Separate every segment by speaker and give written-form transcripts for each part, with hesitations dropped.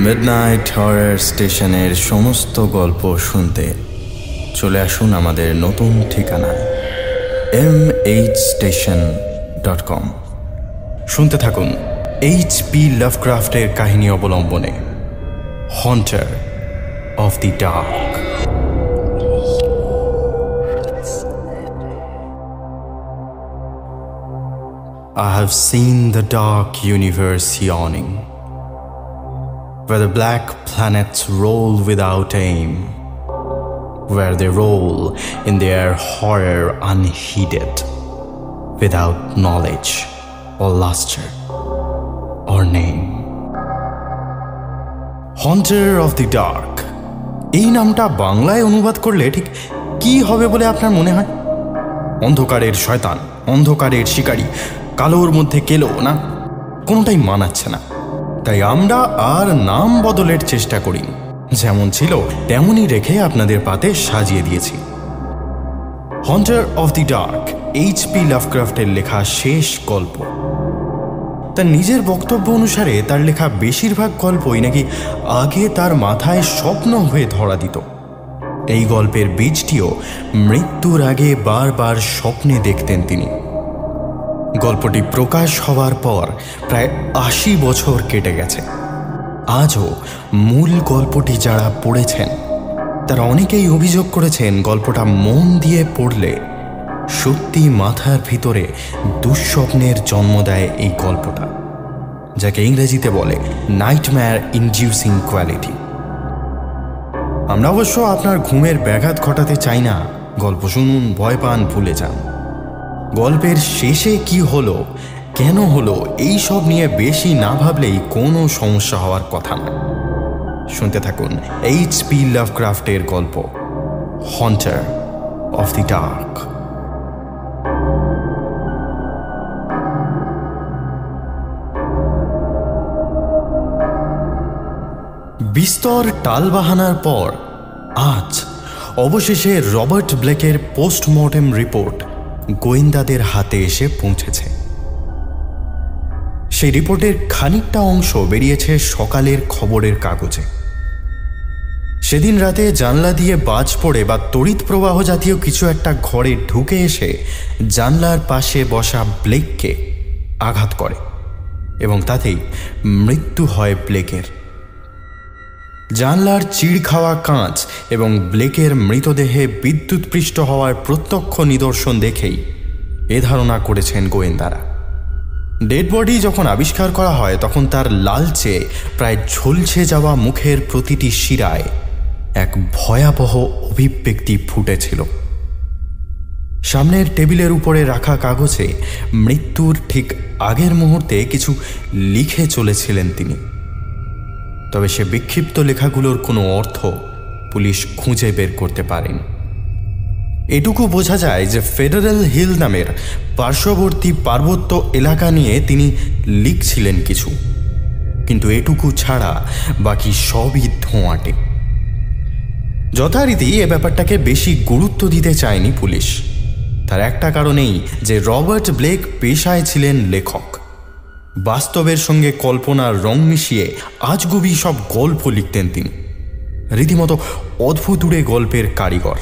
Speaker 1: Midnight horror স্টেশনের সমস্ত গল্প শুনতে চলে আসুন আমাদের নতুন ঠিকানায় mhstation.com। শুনতে থাকুন এইচ.পি. লাভক্রাফটের কাহিনী অবলম্বনে haunter of the dark. I have seen the dark universe yawning, where the black planets roll without aim, where they roll in their horror unheeded, without knowledge or luster or name. Haunter of the Dark, এই নামটা বাংলায় অনুবাদ করলে ঠিক কি হবে বলে আপনার মনে হয়? অন্ধকারের শয়তান, অন্ধকারের শিকারী, কালোর মধ্যে কেলো না, কোনোটাই মানাচ্ছে না। তাই আমরা আর নাম বদলের চেষ্টা করি, যেমন ছিল তেমনই রেখে আপনাদের পাতে সাজিয়ে দিয়েছি। Haunter of the dark H P. লাভক্রাফটের লেখা শেষ গল্প। তার নিজের বক্তব্য অনুসারে তার লেখা বেশিরভাগ গল্পই নাকি আগে তার মাথায় স্বপ্ন হয়ে ধরা দিত। এই গল্পের বীজটিও মৃত্যুর আগে বারবার স্বপ্নে দেখতেন তিনি। গল্পটি প্রকাশ হওয়ার পর প্রায় ৮০ বছর কেটে গেছে। আজও মূল গল্পটি যারা পড়েছেন তারা অনেকেই অভিযোগ করেছেন গল্পটা মন দিয়ে পড়লে সত্যি মাথার ভিতরে দুঃস্বপ্নের জন্ম দেয় এই গল্পটা, যাকে ইংরেজিতে বলে নাইটমেয়ার ইনডিউসিং কোয়ালিটি। আমরা অবশ্য আপনার ঘুমের ব্যাঘাত ঘটাতে চাই না। গল্প শুনুন, ভয় পান, ভুলে যান। গল্পের শেষে কি হলো, কেন হলো, এই সব নিয়ে বেশি না ভাবলেই কোনো সমস্যা হওয়ার কথা না। শুনতে থাকুন এইচ.পি. লাভক্রাফটের গল্প হন্টার অফ দি ডার্ক। বিস্তর টালবাহানার পর আজ অবশেষে রবার্ট ব্লেকের পোস্টমর্টেম রিপোর্ট গোয়েন্দাদের হাতে এসে পৌঁছেছে। সেই রিপোর্টের খানিকটা অংশ বেরিয়েছে সকালের খবরের কাগজে। সেদিন রাতে জানলা দিয়ে বাজ পড়ে বা তড়িৎ প্রবাহ জাতীয় কিছু একটা ঘরে ঢুকে এসে জানলার পাশে বসা ব্লেককে আঘাত করে এবং তাতেই মৃত্যু হয় ব্লেকের। জানলার চিড় খাওয়া কাঁচ এবং ব্লেকের মৃতদেহে বিদ্যুৎপৃষ্ট হওয়ার প্রত্যক্ষ নিদর্শন দেখেই এ ধারণা করেছেন গোয়েন্দারা। ডেড বডি যখন আবিষ্কার করা হয় তখন তার লালচে প্রায় ঝলসে যাওয়া মুখের প্রতিটি শিরায় এক ভয়াবহ অভিব্যক্তি ফুটেছিল। সামনের টেবিলের উপরে রাখা কাগজে মৃত্যুর ঠিক আগের মুহূর্তে কিছু লিখে চলেছিলেন তিনি। তবে সে বিক্ষিপ্ত লেখাগুলোর কোনো অর্থ পুলিশ খুঁজে বের করতে পারেনি। এটুকু বোঝা যায় যে ফেডারেল হিল নামের পার্শ্ববর্তী পার্বত্য এলাকা নিয়ে তিনি লিখছিলেন কিছু, কিন্তু এটুকু ছাড়া বাকি সবই ধোঁয়াটে। যথারীতি এ ব্যাপারটাকে বেশি গুরুত্ব দিতে চায়নি পুলিশ। তার একটা কারণেই যে রবার্ট ব্লেক পেশায় ছিলেন লেখক। বাস্তবের সঙ্গে কল্পনার রং মিশিয়ে আজগুবি সব গল্প লিখতেন তিনি, রীতিমতো অদ্ভুতুড়ে গল্পের কারিগর।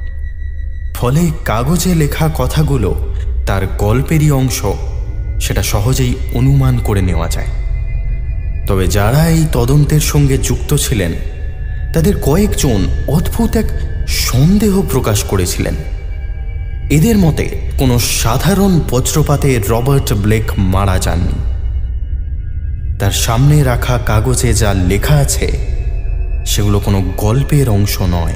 Speaker 1: ফলে কাগজে লেখা কথাগুলো তার গল্পেরই অংশ, সেটা সহজেই অনুমান করে নেওয়া যায়। তবে যারা এই তদন্তের সঙ্গে যুক্ত ছিলেন তাদের কয়েকজন অদ্ভুত এক সন্দেহ প্রকাশ করেছিলেন। এদের মতে কোনো সাধারণ বজ্রপাতে রবার্ট ব্লেক মারা যাননি। তার সামনে রাখা কাগজে যা লেখা আছে সেগুলো কোনো গল্পের অংশ নয়।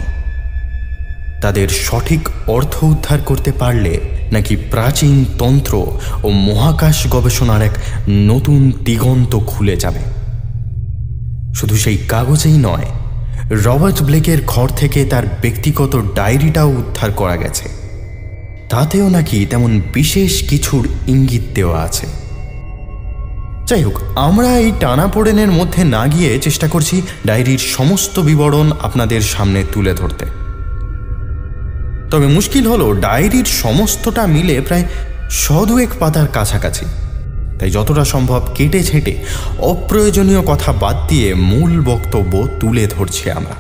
Speaker 1: তাদের সঠিক অর্থ উদ্ধার করতে পারলে নাকি প্রাচীন তন্ত্র ও মহাকাশ গবেষণার এক নতুন দিগন্ত খুলে যাবে। শুধু সেই কাগজেই নয়, রবার্ট ব্লেকের ঘর থেকে তার ব্যক্তিগত ডায়েরিটাও উদ্ধার করা গেছে। তাতেও নাকি তেমন বিশেষ কিছুর ইঙ্গিত দেওয়া আছে। যাই হোক, আমরা এই টানাপোড়েনের মধ্যে না গিয়ে চেষ্টা করছি ডায়েরির সমস্ত বিবরণ আপনাদের সামনে তুলে ধরতে। তবে মুশকিল হলো ডায়েরির সমস্তটা মিলে প্রায় ১০০ পাতার কাছাকাছি। তাই যতটা সম্ভব কেটে ছেঁটে অপ্রয়োজনীয় কথা বাদ দিয়ে মূল বক্তব্য তুলে ধরছি আমরা।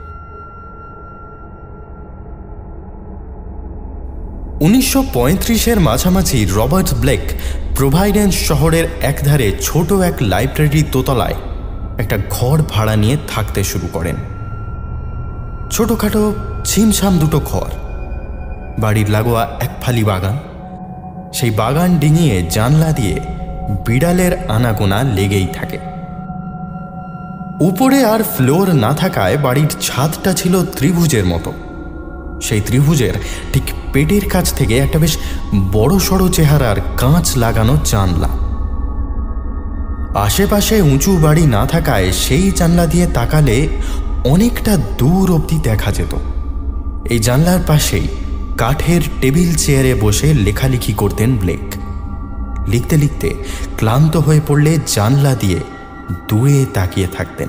Speaker 1: 1935-এর মাঝামাঝি রবার্ট ব্লেক প্রোভাইডেন্স শহরের একধারে ছোট এক লাইব্রেরির দোতলায় একটা ঘর ভাড়া নিয়ে থাকতে শুরু করেন। ছোটখাটো ছিমছাম দুটো ঘর, বাড়ির লাগোয়া এক ফালি বাগান, সেই বাগান ডিঙিয়ে জানলা দিয়ে বিড়ালের আনাগোনা লেগেই থাকে। উপরে আর ফ্লোর না থাকায় বাড়ির ছাদটা ছিল ত্রিভুজের মতো। সেই ত্রিভুজের ঠিক পেটের কাছ থেকে একটা বেশ বড় সড়ো চেহারার কাঁচ লাগানো জানলা। আশেপাশে উঁচু বাড়ি না থাকায় সেই জানলা দিয়ে তাকালে অনেকটা দূর অবধি দেখা যেত। এই জানলার পাশেই কাঠের টেবিল চেয়ারে বসে লেখালেখি করতেন ব্লেক। লিখতে লিখতে ক্লান্ত হয়ে পড়লে জানলা দিয়ে দূরে তাকিয়ে থাকতেন।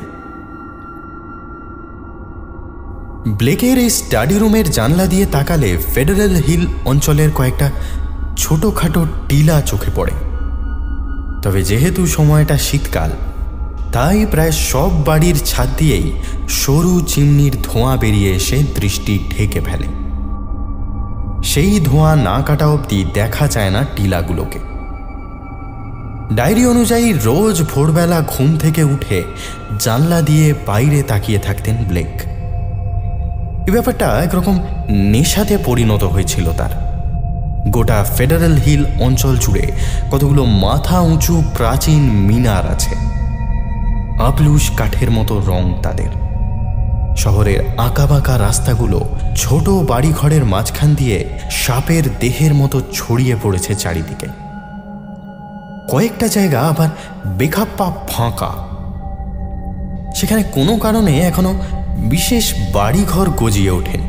Speaker 1: ব্লেকের এই স্টাডি রুমের জানলা দিয়ে তাকালে ফেডারেল হিল অঞ্চলের কয়েকটা ছোটোখাটো টিলা চোখে পড়ে। তবে যেহেতু সময়টা শীতকাল, তাই প্রায় সব বাড়ির ছাদ দিয়েই সরু চিমনির ধোঁয়া বেরিয়ে এসে দৃষ্টি ঢেকে ফেলে। সেই ধোঁয়া না কাটা অবধি দেখা যায় না টিলাগুলোকে। ডায়েরি অনুযায়ী রোজ ভোরবেলা ঘুম থেকে উঠে জানলা দিয়ে বাইরে তাকিয়ে থাকতেন ব্লেক। এই ব্যাপারটা একরকম নেশাতে পরিণত হয়েছিল তার। গোটা ফেডারেল হিল অঞ্চল জুড়ে কতগুলো মাথা উঁচু প্রাচীন মিনার আছে, আবলুস কাঠের মতো রং তাদের। শহরের আঁকাবাঁকা রাস্তাগুলো ছোট বাড়িঘরের মাঝখান দিয়ে সাপের দেহের মতো ছড়িয়ে পড়েছে চারিদিকে। কয়েকটা জায়গা আবার বেখাপ্পা ফাঁকা, সেখানে কোনো কারণে এখনো বিশেষ বাড়িঘর গজিয়ে ওঠেনি।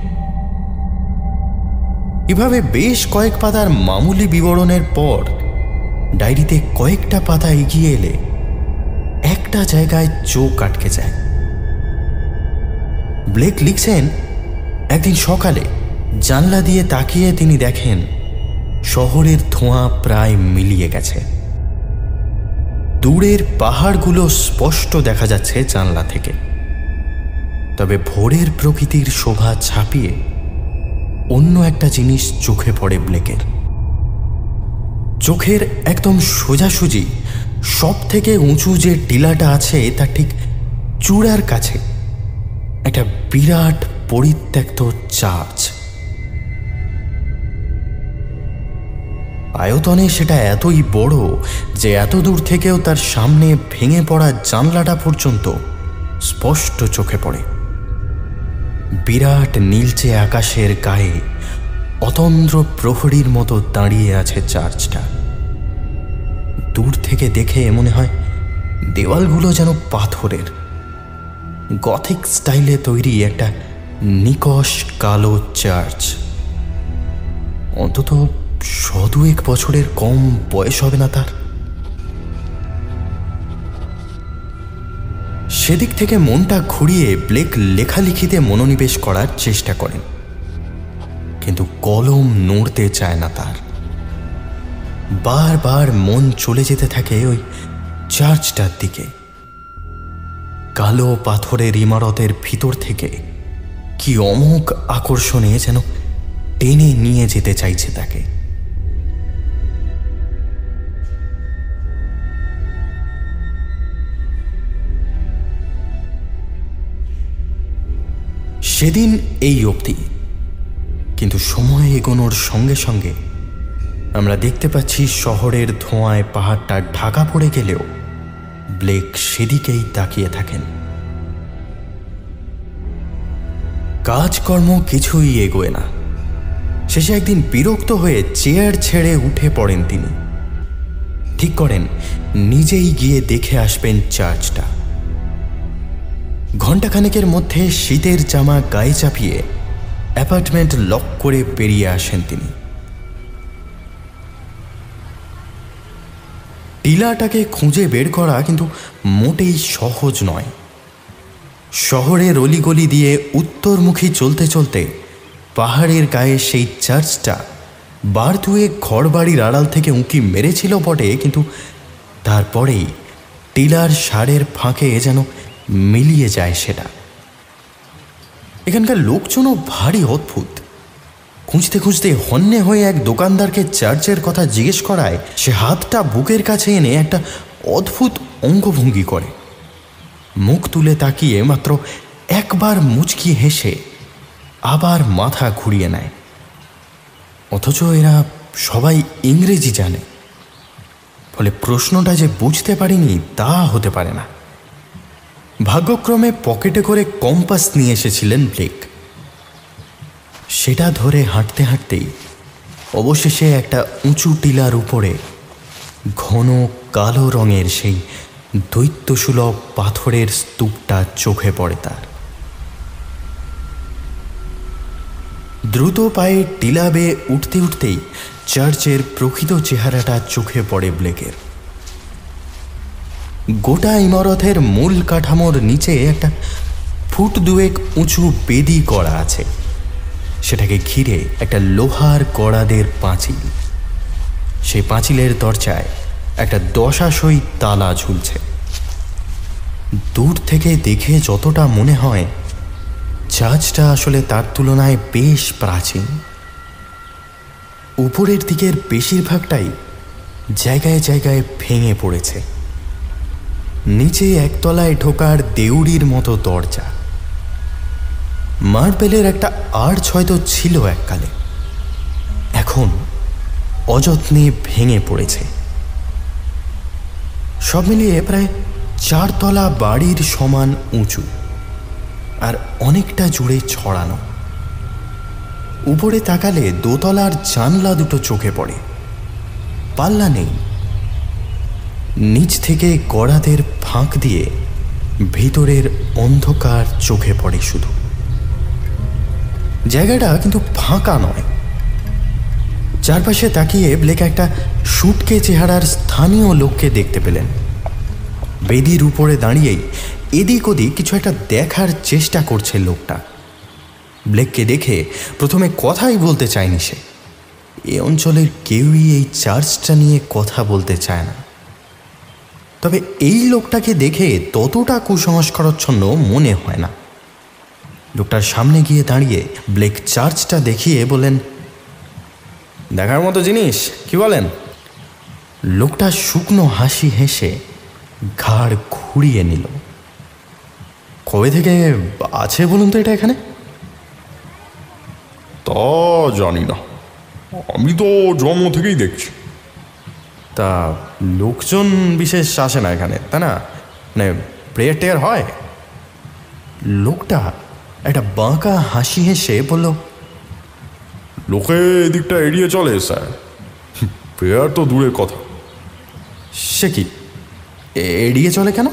Speaker 1: এভাবে বেশ কয়েক পাতার মামুলি বিবরণের পর ডায়েরিতে কয়েকটা পাতা এগিয়ে এলে একটা জায়গায় চোখ আটকে যায়। ব্লেক লিখছেন, একদিন সকালে জানলা দিয়ে তাকিয়ে তিনি দেখেন শহরের ধোঁয়া প্রায় মিলিয়ে গেছে। দূরের পাহাড়গুলো স্পষ্ট দেখা যাচ্ছে জানলা থেকে। তবে ভোরের প্রকৃতির শোভা ছাপিয়ে অন্য একটা জিনিস চোখে পড়ে ব্লেকের। চোখের একদম সোজাসুজি সব থেকে উঁচু যে টিলাটা আছে তার ঠিক চূড়ার কাছে একটা বিরাট পরিত্যক্ত চার্চ। আয়তনে সেটা এতই বড় যে এত দূর থেকেও তার সামনে ভেঙে পড়া জানলাটা পর্যন্ত স্পষ্ট চোখে পড়ে। বিরাট নীলচে আকাশের গায়ে অতন্দ্র প্রহরীর মতো দাঁড়িয়ে আছে চার্চটা। দূর থেকে দেখে মনে হয় দেওয়ালগুলো যেন পাথরের, গথিক স্টাইলে তৈরি একটা নিকষ কালো চার্চ। অন্তত 100-2 বছরের কম বয়স হবে না তার। সেদিক থেকে মনটা ঘুরিয়ে ব্লেক লেখালেখিতে মনোনিবেশ করার চেষ্টা করেন, কিন্তু কলম নড়তে চায় না তার। বারবার মন চলে যেতে থাকে ওই চার্চটার দিকে। কালো পাথরের ইমারতের ভিতর থেকে কি অমোঘ আকর্ষণে যেন টেনে নিয়ে যেতে চাইছে তাকে। সেদিন এই অবধি, কিন্তু সময় এগোনোর সঙ্গে সঙ্গে আমরা দেখতে পাচ্ছি শহরের ধোঁয়ায় পাহাড়টা ঢাকা পড়ে গেলেও ব্লেক সেদিকেই তাকিয়ে থাকেন। কাজকর্ম কিছুই এগোয় না। শেষে একদিন বিরক্ত হয়ে চেয়ার ছেড়ে উঠে পড়েন তিনি। ঠিক করেন নিজেই গিয়ে দেখে আসবেন চার্চটা। ঘণ্টাখানেকের মধ্যে শীতের জামা গায়ে চাপিয়ে অ্যাপার্টমেন্ট লক করে বেরিয়ে আসেন তিনি। টিলাটাকে খুঁজে বের করা কিন্তু মোটেই সহজ নয়। শহরের অলিগলি দিয়ে উত্তরমুখী চলতে চলতে পাহাড়ের গায়ে সেই চার্চটা বার দুয়েক ঘরবাড়ির আড়াল থেকে উঁকি মেরেছিল বটে, কিন্তু তারপরেই টিলার সারের ফাঁকে যেন মিলিয়ে যায় সেটা। এখানকার লোকজনও ভারী অদ্ভুত। খুঁজতে খুঁজতে হন্যে হয়ে এক দোকানদারকে চার্চের কথা জিজ্ঞেস করায় সে হাতটা বুকের কাছে এনে একটা অদ্ভুত অঙ্গভঙ্গি করে, মুখ তুলে তাকিয়ে মাত্র একবার মুচকি হেসে আবার মাথা ঘুরিয়ে নেয়। অথচ এরা সবাই ইংরেজি জানে, ফলে প্রশ্নটা যে বুঝতে পারিনি তা হতে পারে না। ভাগ্যক্রমে পকেটে করে কম্পাস নিয়ে এসেছিলেন ব্লেক। সেটা ধরে হাঁটতে হাঁটতেই অবশেষে একটা উঁচু টিলার উপরে ঘন কালো রঙের সেই দৈত্যসুলভ পাথরের স্তূপটা চোখে পড়ে তার। দ্রুত পায়ে টিলা বেয়ে উঠতে উঠতেই চার্চের প্রকৃত চেহারাটা চোখে পড়ে ব্লেকের। গোটা ইমারতের মূল কাঠামোর নিচে একটা ফুট দুয়েক উঁচু বেদি করা আছে, সেটাকে ঘিরে একটা লোহার কড়াদের পাঁচিল। সেই পাঁচিলের দরজায় একটা দশাশই তালা ঝুলছে। দূর থেকে দেখে যতটা মনে হয় চার্চটা আসলে তার তুলনায় বেশ প্রাচীন। উপরের দিকের বেশিরভাগটাই জায়গায় জায়গায় ভেঙে পড়েছে। নিচে একতলায় ঢোকার দেউড়ির মতো দরজা। মার্বেলের একটা আর্চ হয়তো ছিল এককালে, এখন অযত্নে ভেঙে পড়েছে। সব মিলিয়ে প্রায় 4 তলা বাড়ির সমান উঁচু আর অনেকটা জুড়ে ছড়ানো। উপরে তাকালে দোতলার জানলা দুটো চোখে পড়ে, পাল্লা নেই। নিচ থেকে গড়াদের ফাঁক দিয়ে ভিতরের অন্ধকার চোখে পড়ে শুধু। জায়গাটা কিন্তু ফাঁকা নয়। চারপাশে তাকিয়ে ব্লেক একটা শুটকে চেহারার স্থানীয় লোককে দেখতে পেলেন। বেদির উপরে দাঁড়িয়েই এদিক ওদিক কিছু একটা দেখার চেষ্টা করছে লোকটা। ব্লেককে দেখে প্রথমে কথাই বলতে চায়নি সে। এ অঞ্চলের কেউই এই চার্চটা নিয়ে কথা বলতে চায় না। তবে এই লোকটাকে দেখে ততটা কুসংস্কারচ্ছন্ন মনে হয় না। লোকটার সামনে গিয়ে দাঁড়িয়ে ব্লেক চার্চটা দেখিয়ে বলেন, দেখার মতো জিনিস, কি বলেন? লোকটা শুকনো হাসি হেসে ঘাড় ঘুরিয়ে নিল। কবে থেকে আছে বলুন তো এটা এখানে?
Speaker 2: তা জানি না, আমি তো জন্ম থেকেই দেখছি।
Speaker 1: তা লোকজন বিশেষ আসে না এখানে, তাই না? মানে প্রেয়ার টেয়ার হয়? লোকটা একটা বাঁকা হাসি হেসে বলল,
Speaker 2: লোকে এদিকটা এড়িয়ে চলে স্যার, প্রেয়ার তো দূরের কথা।
Speaker 1: সে কি, এড়িয়ে চলে কেন?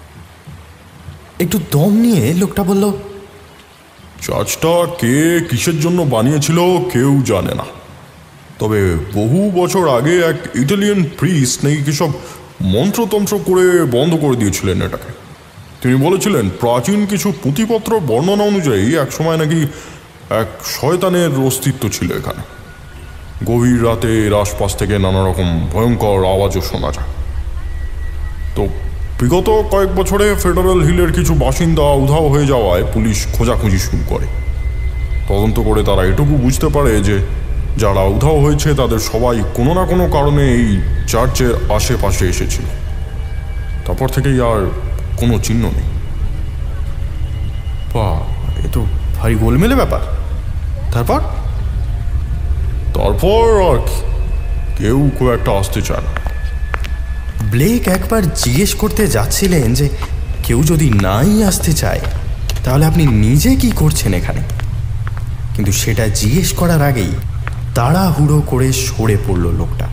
Speaker 1: একটু দম নিয়ে লোকটা বলল,
Speaker 2: চার্চটা কে কিসের জন্য বানিয়েছিল কেউ জানে না, তবে বহু বছর আগে এক ইটালিয়ান প্রিস্ট নাকি কিসব মন্ত্রতন্ত্র করে বন্ধ করে দিয়েছিলেন এটাকে। তিনি বলেছিলেন প্রাচীন কিছু পুঁথিপত্র বর্ণনা অনুযায়ী একসময় নাকি এক শয়তানের অস্তিত্ব ছিল এখানে। গভীর রাতে এর আশপাশ থেকে নানা রকম ভয়ঙ্কর আওয়াজও শোনা যায়। তো বিগত কয়েক বছরে ফেডারেল হিলের কিছু বাসিন্দা উধাও হয়ে যাওয়ায় পুলিশ খোঁজাখুঁজি শুরু করে। তদন্ত করে তারা এটুকু বুঝতে পারে যে যারা উধাও হয়েছে তাদের সবাই কোনো না কোনো কারণে এই চার্চের আশেপাশে এসেছিল। তারপর থেকেই আর কোনো চিহ্ন নেই।
Speaker 1: বাহ, এ তো ভারী গোলমেলে ব্যাপার। তারপর
Speaker 2: আর কেউ খুব একটা আসতে চায় না।
Speaker 1: ব্লেক একবার জিজ্ঞেস করতে যাচ্ছিলেন যে কেউ যদি নাই আসতে চায় তাহলে আপনি নিজে কি করছেন এখানে, কিন্তু সেটা জিজ্ঞেস করার আগেই তাড়াহুড়ো করে সরে পড়ল লোকটা।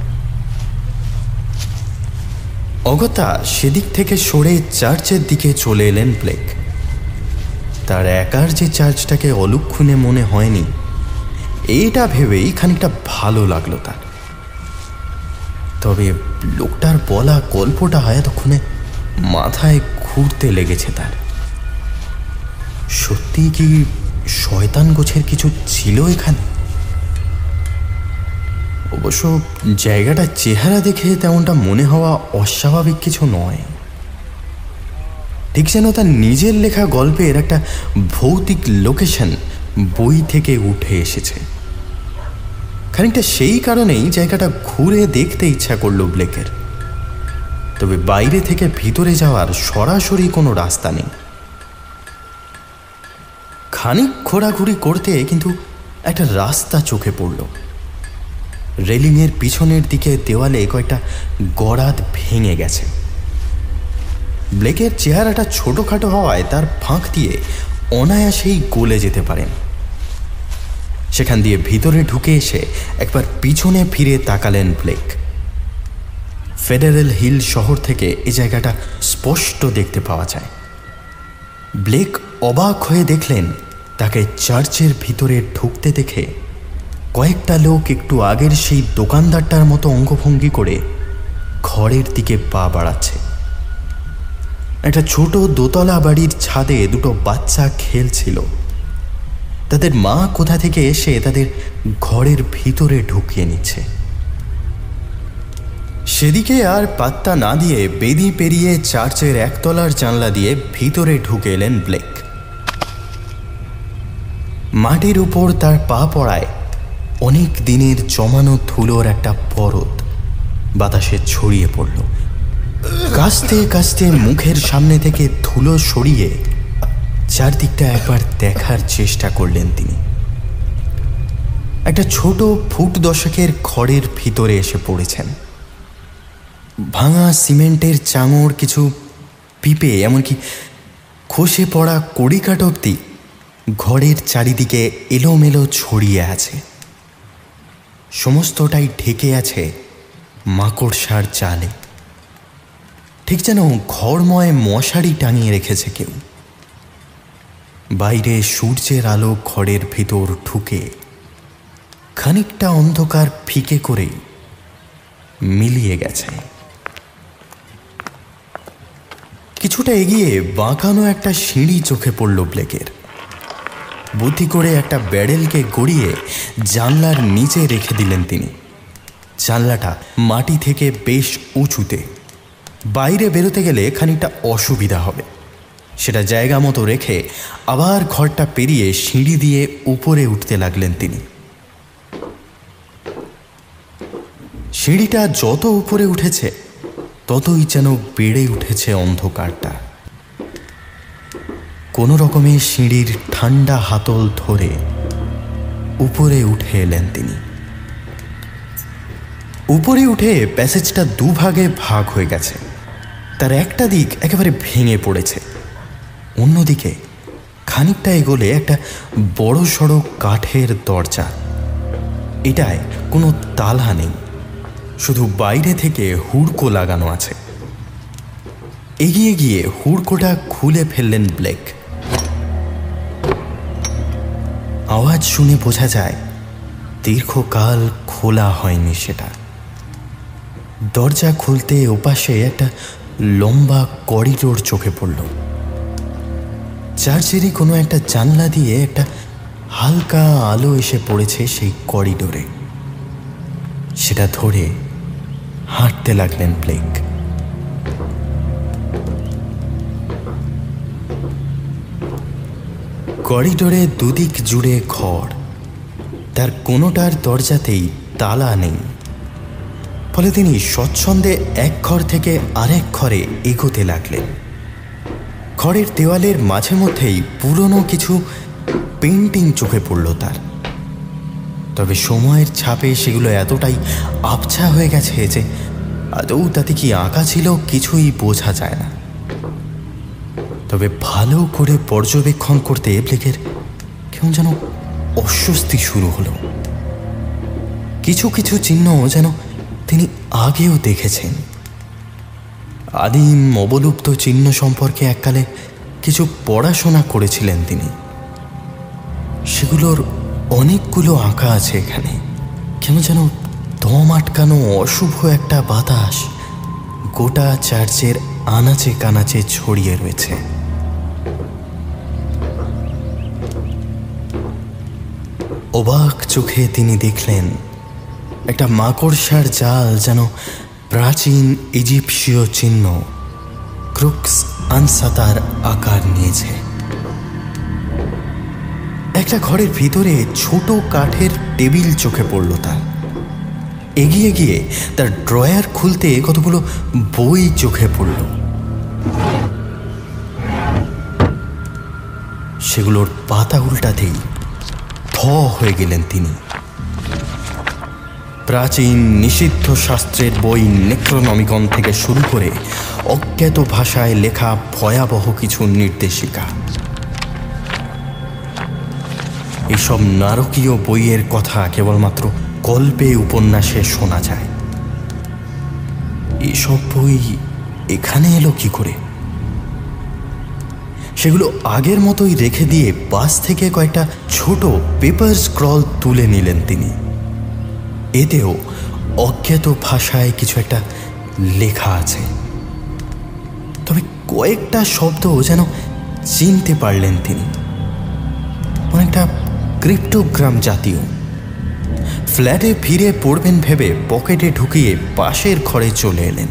Speaker 1: অগত্যা সেদিক থেকে সরে চার্চের দিকে চলে এলেন ব্লেক। তার একার যে চার্চটাকে অলক্ষণে মনে হয়নি, এইটা ভেবেই খানিকটা ভালো লাগলো তার। তবে লোকটার বলা গল্পটা এতক্ষণে মাথায় ঘুরতে লেগেছে তার। সত্যি কি শয়তান গোছের কিছু ছিল এখানে? অবশ্য অবশ্য জায়গাটার চেহারা দেখে তেমনটা মনে হওয়া অস্বাভাবিক কিছু নয়। ঠিক যেন তার নিজের লেখা গল্পের একটা ভৌতিক লোকেশন বই থেকে উঠে এসেছে। খানিকটা সেই কারণেই জায়গাটা ঘুরে দেখতে ইচ্ছা করল ব্লেকের। তবে বাইরে থেকে ভিতরে যাওয়ার সরাসরি কোনো রাস্তা নেই। খানিক ঘোরাঘুরি করতে কিন্তু একটা রাস্তা চোখে পড়ল। রেলিংয়ের পিছনের দিকে দেওয়ালে কয়েকটা গরাদ ভেঙে গেছে। ব্লেকের চেহারাটা ছোটোখাটো হওয়ায় তার ফাঁক দিয়ে অনায়াসেই গলে যেতে পারেন। সেখান দিয়ে ভিতরে ঢুকে এসে একবার পিছনে ফিরে তাকালেন ব্লেক। ফেডারেল হিল শহর থেকে এই জায়গাটা স্পষ্ট দেখতে পাওয়া যায়। ব্লেক অবাক হয়ে দেখলেন তাকে চার্চের ভিতরে ঢুকতে দেখে কয়েকটা লোক একটু আগের সেই দোকানদারটার মতো অঙ্গভঙ্গি করে ঘরের দিকে পা বাড়াচ্ছে। একটা ছোট দোতলা বাড়ির ছাদে দুটো বাচ্চা খেলছিল। তাদের মা কোথা থেকে এসে তাদের ঘরের ভিতরে ঢুকিয়ে নিচ্ছে। সেদিকে আর পাত্তা না দিয়ে বেদি পেরিয়ে চার্চের একতলার জানলা দিয়ে ভিতরে ঢুকে এলেন ব্লেক। মাটির উপর তার পা পড়ায় অনেক দিনের জমানো ধুলোর একটা পরত বাতাসে ছড়িয়ে পড়ল। কাস্তে কাস্তে মুখের সামনে থেকে ধুলো সরিয়ে চারদিকটা একবার দেখার চেষ্টা করলেন তিনি। একটা ছোট ফুট দশকের ঘরের ভিতরে এসে পড়েছেন। ভাঙা সিমেন্টের চাঙড়, কিছু পিপে, এমনকি খসে পড়া কড়িকাঠ অবধি ঘরের চারিদিকে এলোমেলো ছড়িয়ে আছে। সমস্তটাই ঢেকে আছে মাকড়সার জালে। ঠিক যেন ঘরময় মশারি টাঙিয়ে রেখেছে কেউ। বাইরে সূর্যের আলো ঘরের ভিতর ঢুকে খানিকটা অন্ধকার ফিকে করে মিলিয়ে গেছে। কিছুটা এগিয়ে বাঁকানো একটা সিঁড়ি চোখে পড়ল ব্লেকের। বুদ্ধি করে একটা ব্যারেলকে গড়িয়ে জানলার নিচে রেখে দিলেন তিনি। জানলাটা মাটি থেকে বেশ উঁচুতে, বাইরে বেরোতে গেলে খানিকটা অসুবিধা হবে। সেটা জায়গা মতো রেখে আবার ঘরটা পেরিয়ে সিঁড়ি দিয়ে উপরে উঠতে লাগলেন তিনি। সিঁড়িটা যত উপরে উঠেছে ততই যেন বেড়ে উঠেছে অন্ধকারটা। কোনো রকমে সিঁড়ির ঠান্ডা হাতল ধরে উপরে উঠে এলেন তিনি। উপরে উঠে প্যাসেজটা দুভাগে ভাগ হয়ে গেছে। তার একটা দিক একেবারে ভেঙে পড়েছে, অন্যদিকে খানিকটা এগোলে একটা বড় সড়ো কাঠের দরজা। এটায় কোনো তালা নেই, শুধু বাইরে থেকে হুড়কো লাগানো আছে। এগিয়ে গিয়ে হুড়কোটা খুলে ফেললেন ব্লেক। আওয়াজ শুনে বোঝা যায় দীর্ঘকাল খোলা হয়নি সেটা। দরজা খুলতে ওপাশে একটা লম্বা করিডোর চোখে পড়ল। চার্চেরই কোনো একটা জানলা দিয়ে একটা হালকা আলো এসে পড়েছে সেই করিডোরে। সেটা ধরে হাঁটতে লাগলেন ব্লেক। করিডোরে দুদিক জুড়ে ঘর, তার কোনোটার দরজাতেই তালা নেই। ফলে তিনি স্বচ্ছন্দে এক ঘর থেকে আরেক ঘরে এগোতে লাগলেন। ঘরের দেওয়ালের মাঝে মধ্যেই পুরনো কিছু পেন্টিং চোখে পড়ল তার। তবে সময়ের ছাপে সেগুলো এতটাই আবছা হয়ে গেছে যে আদৌ তাতে কি আঁকা ছিল কিছুই বোঝা যায় না। তবে ভালো করে পর্যবেক্ষণ করতে ব্লেকের কেমন যেন অস্বস্তি শুরু হলো। কিছু কিছু চিহ্ন যেন তিনি আগেও দেখেছেন। আদিম অবলুপ্ত চিহ্ন সম্পর্কে এককালে কিছু পড়াশোনা করেছিলেন তিনি। সেগুলোর অনেকগুলো আঁকা আছে এখানে। কেমন যেন দম আটকানো অশুভ একটা বাতাস গোটা চার্চের আনাচে কানাচে ছড়িয়ে রয়েছে। অবাক চোখে তিনি দেখলেন একটা মাকড়সার জাল যেন প্রাচীন ইজিপশীয় চিহ্ন ক্রুক্স আনসাতার আকার নিয়েছে। একটা ঘরের ভিতরে ছোট কাঠের টেবিল চোখে পড়ল তার। এগিয়ে গিয়ে তার ড্রয়ার খুলতে কতগুলো বই চোখে পড়ল। সেগুলোর পাতা উল্টাতেই থ হয়ে গেলেন তিনি। প্রাচীন নিষিদ্ধ শাস্ত্রের বই নেক্রোনমিকন থেকে শুরু করে অজ্ঞাত ভাষায় লেখা ভয়াবহ কিছু নির্দেশিকা। এসব নারকীয় বইয়ের কথা কেবলমাত্র গল্পে উপন্যাসে শোনা যায়। এসব বই এখানে এলো কি করে? সেগুলো আগের মতোই রেখে দিয়ে বাস থেকে কয়েকটা ছোট পেপার স্ক্রল তুলে নিলেন তিনি। এতেও অজ্ঞাত ভাষায় কিছু একটা লেখা আছে, তবে কয়েকটা শব্দ যেন চিনতে পারলেন তিনি, অনেকটা ক্রিপ্টোগ্রাম জাতীয়। ফ্ল্যাটে ফিরে পড়বেন ভেবে পকেটে ঢুকিয়ে পাশের ঘরে চলে এলেন।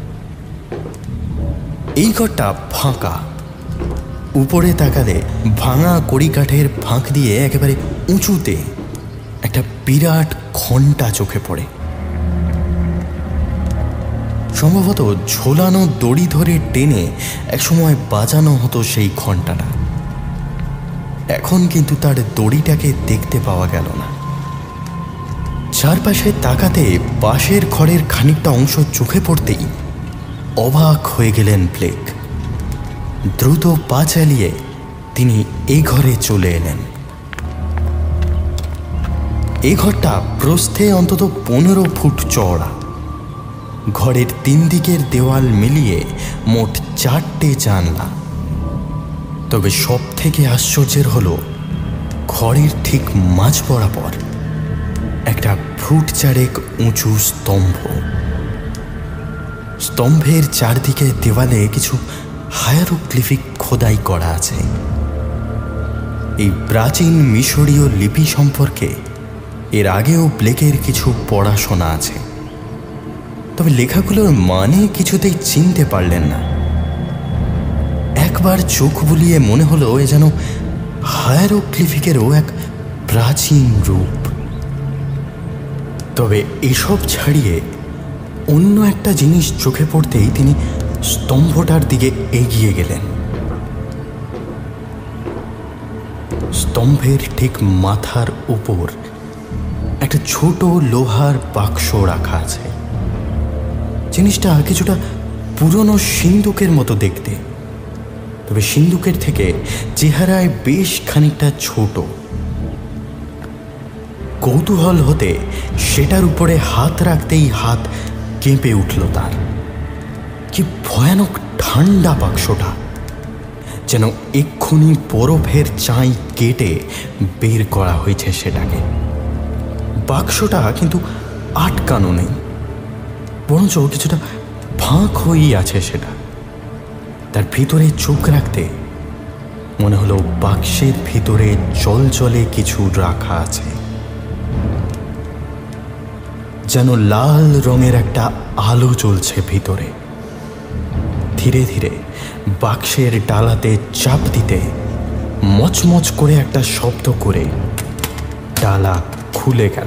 Speaker 1: এই ঘরটা ফাঁকা। উপরে তাকালে ভাঙা কড়িকাঠের ফাঁক দিয়ে একেবারে উঁচুতে একটা বিরাট ঘণ্টা চোখে পড়ে। সম্ভবত ঝোলানো দড়ি ধরে টেনে একসময় বাজানো হতো সেই ঘণ্টাটা। এখন কিন্তু তার দড়িটাকে দেখতে পাওয়া গেল না। চারপাশে তাকাতে পাশের ঘরের খানিকটা অংশ চোখে পড়তেই অবাক হয়ে গেলেন ব্লেক। দ্রুত পা চালিয়ে তিনি এই ঘরে চলে এলেন। এই ঘরটা প্রস্থে অন্তত 15 ফুট চওড়া। ঘরের 3 দিকের দেওয়াল মিলিয়ে মোট 4টে জানলা। তবে সব থেকে আশ্চর্যের হলো ঘরের ঠিক মাঝ বরাবর একটা ফুট 4 উঁচু স্তম্ভ। স্তম্ভের চারদিকে দেওয়ালে কিছু হায়ারোগ্লিফিক খোদাই করা আছে। এই প্রাচীন মিশরীয় লিপি সম্পর্কে এর আগেও ব্লেকের কিছু পড়াশোনা আছে, তবে লেখাগুলোর মানে কিছুতেই চিনতে পারলেন না। একবার চোখ বুলিয়ে মনে হলো এ যেন হায়ারোগ্লিফিকেরও এক প্রাচীন রূপ। তবে এসব ছাড়িয়ে অন্য একটা জিনিস চোখে পড়তেই তিনি স্তম্ভটার দিকে এগিয়ে গেলেন। স্তম্ভের ঠিক মাথার উপর একটা ছোট লোহার বাক্স রাখা আছে। জিনিসটা কিছুটা পুরনো সিন্দুকের মতো দেখতে, তবে সিন্দুকের থেকে চেহারায় বেশ খানিকটা ছোট। কৌতূহল হতে সেটার উপরে হাত রাখতেই হাত কেঁপে উঠল তার। কি ভয়ানক ঠান্ডা বাক্সটা, যেন এক্ষুনি বরফের চাই কেটে বের করা হয়েছে সেটাকে। বাক্সটা কিন্তু আটকানো নেই, বরঞ্চ কিছুটা ফাঁক হয়েই আছে সেটা। তার ভিতরে চোখ রাখতে মনে হলো বাক্সের ভিতরে জলজলে কিছু রাখা আছে, যেন লাল রঙের একটা আলো জ্বলছে ভিতরে। ধীরে ধীরে বাক্সের ডালাতে চাপ দিতে মচমচ করে একটা শব্দ করে ডালা খুলে গেল।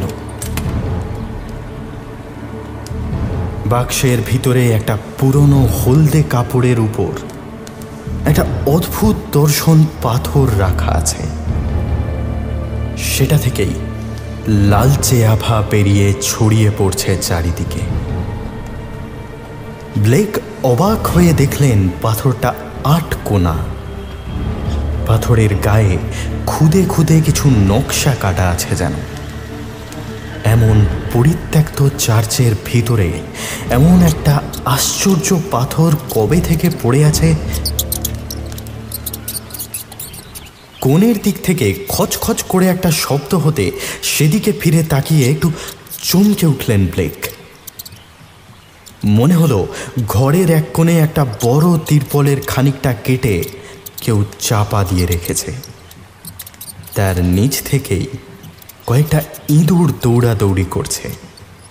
Speaker 1: বাক্সের ভিতরে একটা পুরনো হলদে কাপড়ের উপর একটা অদ্ভুত দর্শন পাথর রাখা আছে। সেটা থেকেই লালচে আভা পেরিয়ে ছড়িয়ে পড়ছে চারিদিকে। ব্লেক অবাক হয়ে দেখলেন পাথরটা 8 কোনা। পাথরের গায়ে খুদে খুদে কিছু নকশা কাটা আছে যেন। এমন পরিত্যক্ত চার্চের ভিতরে এমন একটা আশ্চর্য পাথর কবে থেকে পড়ে আছে? কোণের দিক থেকে খচখচ করে একটা শব্দ হতে সেদিকে ফিরে তাকিয়ে একটু চমকে উঠলেন ব্লেক। মনে হলো ঘরের এক কোণে একটা বড় তিরপলের খানিকটা কেটে কেউ চাপা দিয়ে রেখেছে। তার নিচ থেকেই কয়েকটা ইঁদুর দৌড়াদৌড়ি করছে।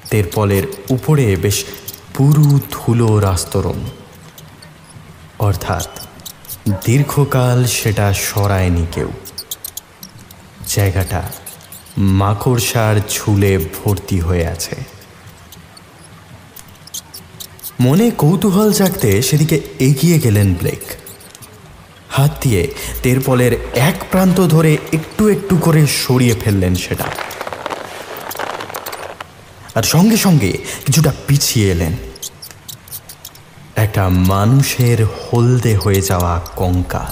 Speaker 1: তেরপলের উপরে বেশ পুরু ধুলোর আস্তরণ, অর্থাৎ দীর্ঘকাল সেটা সরায়নি কেউ। জায়গাটা মাকড়সার ঝুলে ভর্তি হয়ে আছে। মনে কৌতূহল জাগতে সেদিকে এগিয়ে গেলেন ব্লেক। হাত দিয়ে তেরপলের এক প্রান্ত ধরে একটু একটু করে সরিয়ে ফেললেন সেটা, আর সঙ্গে সঙ্গে কিছুটা পিছিয়ে এলেন। একটা মানুষের হলদে হয়ে যাওয়া কঙ্কাল।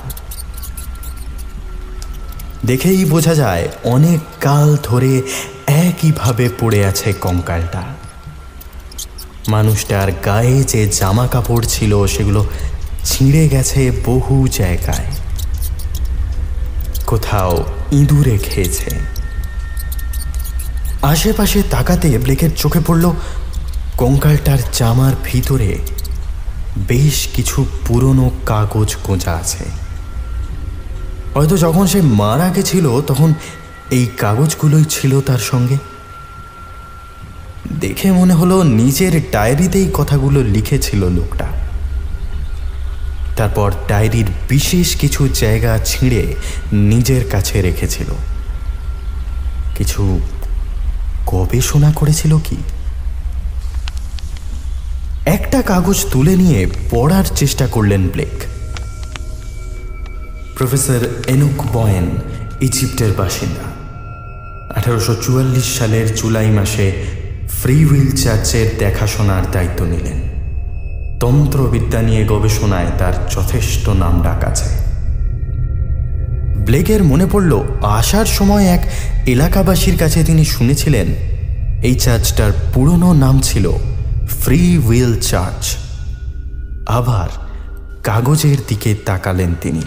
Speaker 1: দেখেই বোঝা যায় অনেক কাল ধরে একইভাবে পড়ে আছে কঙ্কালটা। মানুষটার গায়ে যে জামা কাপড় ছিল সেগুলো ছিঁড়ে গেছে বহু জায়গায়, কোথাও ইঁদুরে খেয়েছে। আশেপাশে তাকাতে ব্লেকের চোখে পড়ল কঙ্কালটার জামার ভিতরে বেশ কিছু পুরনো কাগজ গোঁজা আছে। হয়তো যখন সে মারা গেছিল তখন এই কাগজগুলোই ছিল তার সঙ্গে। দেখে মনে হলো নিজের ডায়েরিতেই কথাগুলো লিখেছিল লোকটা। তারপর ডায়েরির বিশেষ কিছু জায়গা ছিঁড়ে নিজের কাছে রেখেছিল। কিছু গবেষণা করেছিল কি? একটা কাগজ তুলে নিয়ে পড়ার চেষ্টা করলেন ব্লেক। প্রফেসর এনুক বয়েন ইজিপ্টের বাসিন্দা। 1844 সালের জুলাই মাসে ফ্রি উইল চার্চের দেখাশোনার দায়িত্ব নিলেন। তন্ত্রবিদ্যা নিয়ে গবেষণায় তার যথেষ্ট নামডাক আছে। ব্লেকের মনে পড়ল আসার সময় এক এলাকাবাসীর কাছে তিনি শুনেছিলেন এই চার্চটার পুরনো নাম ছিল ফ্রি উইল চার্চ। আবার কাগজের দিকে তাকালেন তিনি।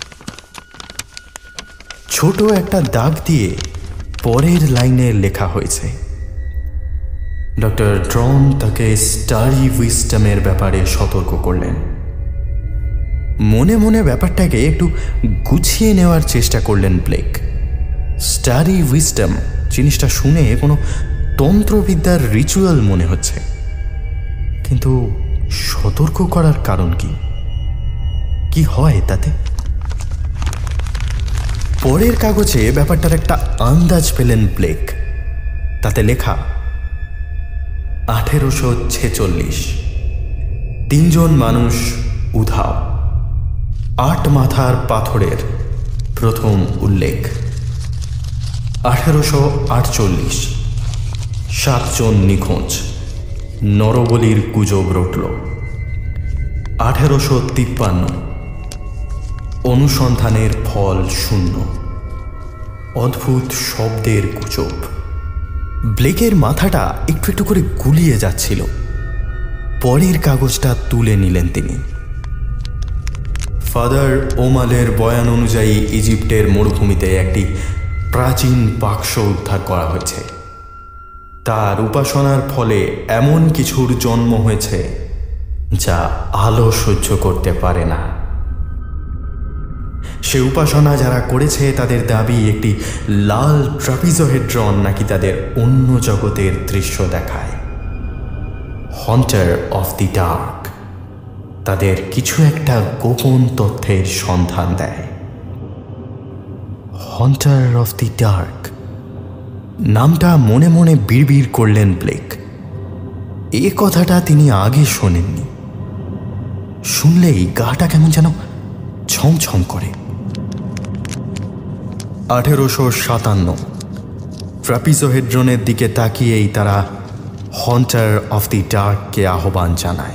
Speaker 1: ছোট একটা দাগ দিয়ে পরের লাইনে লেখা হয়েছে, ডক্টর ড্রন তাকে স্টারি উইজডমের ব্যাপারে সতর্ক করলেন। মনে মনে ব্যাপারটাকে একটু গুছিয়ে নেওয়ার চেষ্টা করলেন ব্লেক। স্টারি উইজডম জিনিসটা শুনে কোনো তন্ত্রবিদ্যার রিচুয়াল মনে হচ্ছে, কিন্তু সতর্ক করার কারণ কি হয় তাতে? পরের কাগজে ব্যাপারটার একটা আন্দাজ পেলেন ব্লেক। তাতে লেখা 1846, 3 জন মানুষ উধাও, 8 মাথার পাথরের প্রথম উল্লেখ। 1848, 7 জন নিখোঁজ, নরবলির গুজব রটল। 1853, অনুসন্ধানের ফল শূন্য, অদ্ভুত শব্দের গুজব। ব্লেকের মাথাটা একটু একটু করে গুলিয়ে যাচ্ছিল। পরের কাগজটা তুলে নিলেন তিনি। ফাদার ওমালের বয়ান অনুযায়ী ইজিপ্টের মরুভূমিতে একটি প্রাচীন বাক্স উদ্ধার করা হয়েছে। তার উপাসনার ফলে এমন কিছুর জন্ম হয়েছে যা আলো সহ্য করতে পারে না। সে উপাসনা যারা করেছে তাদের দাবি একটি লাল ট্রাপিজোহেড্রন নাকি তাদের অন্য জগতের দৃশ্য দেখায়। হন্টার অফ দি ডার্ক তাদের কিছু একটা গোপন তথ্যের সন্ধান দেয়। হন্টার অফ দি ডার্ক নামটা মনে মনে বিড়বিড় করলেন ব্লেক। এ কথাটা তিনি আগে শোনেননি। শুনলেই গাটা কেমন যেন ছমছম করে। 1857, ট্রাপিজোহেড্রনের দিকে তাকিয়েই তারা হন্টার অফ দি ডার্ককে আহ্বান জানায়।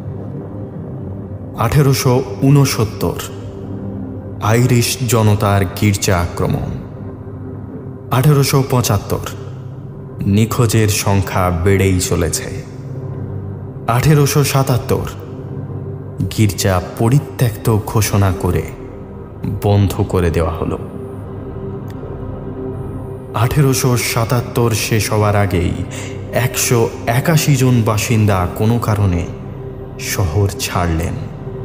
Speaker 1: 1869, আইরিশ জনতার গির্জা আক্রমণ। 1875, নিখোঁজের সংখ্যা বেড়েই চলেছে। 1877, গির্জা পরিত্যক্ত ঘোষণা করে বন্ধ করে দেওয়া হলো। 1877 শেষ হওয়ার আগেই 181 জন বাসিন্দা কোনো কারণে শহর ছাড়লেন।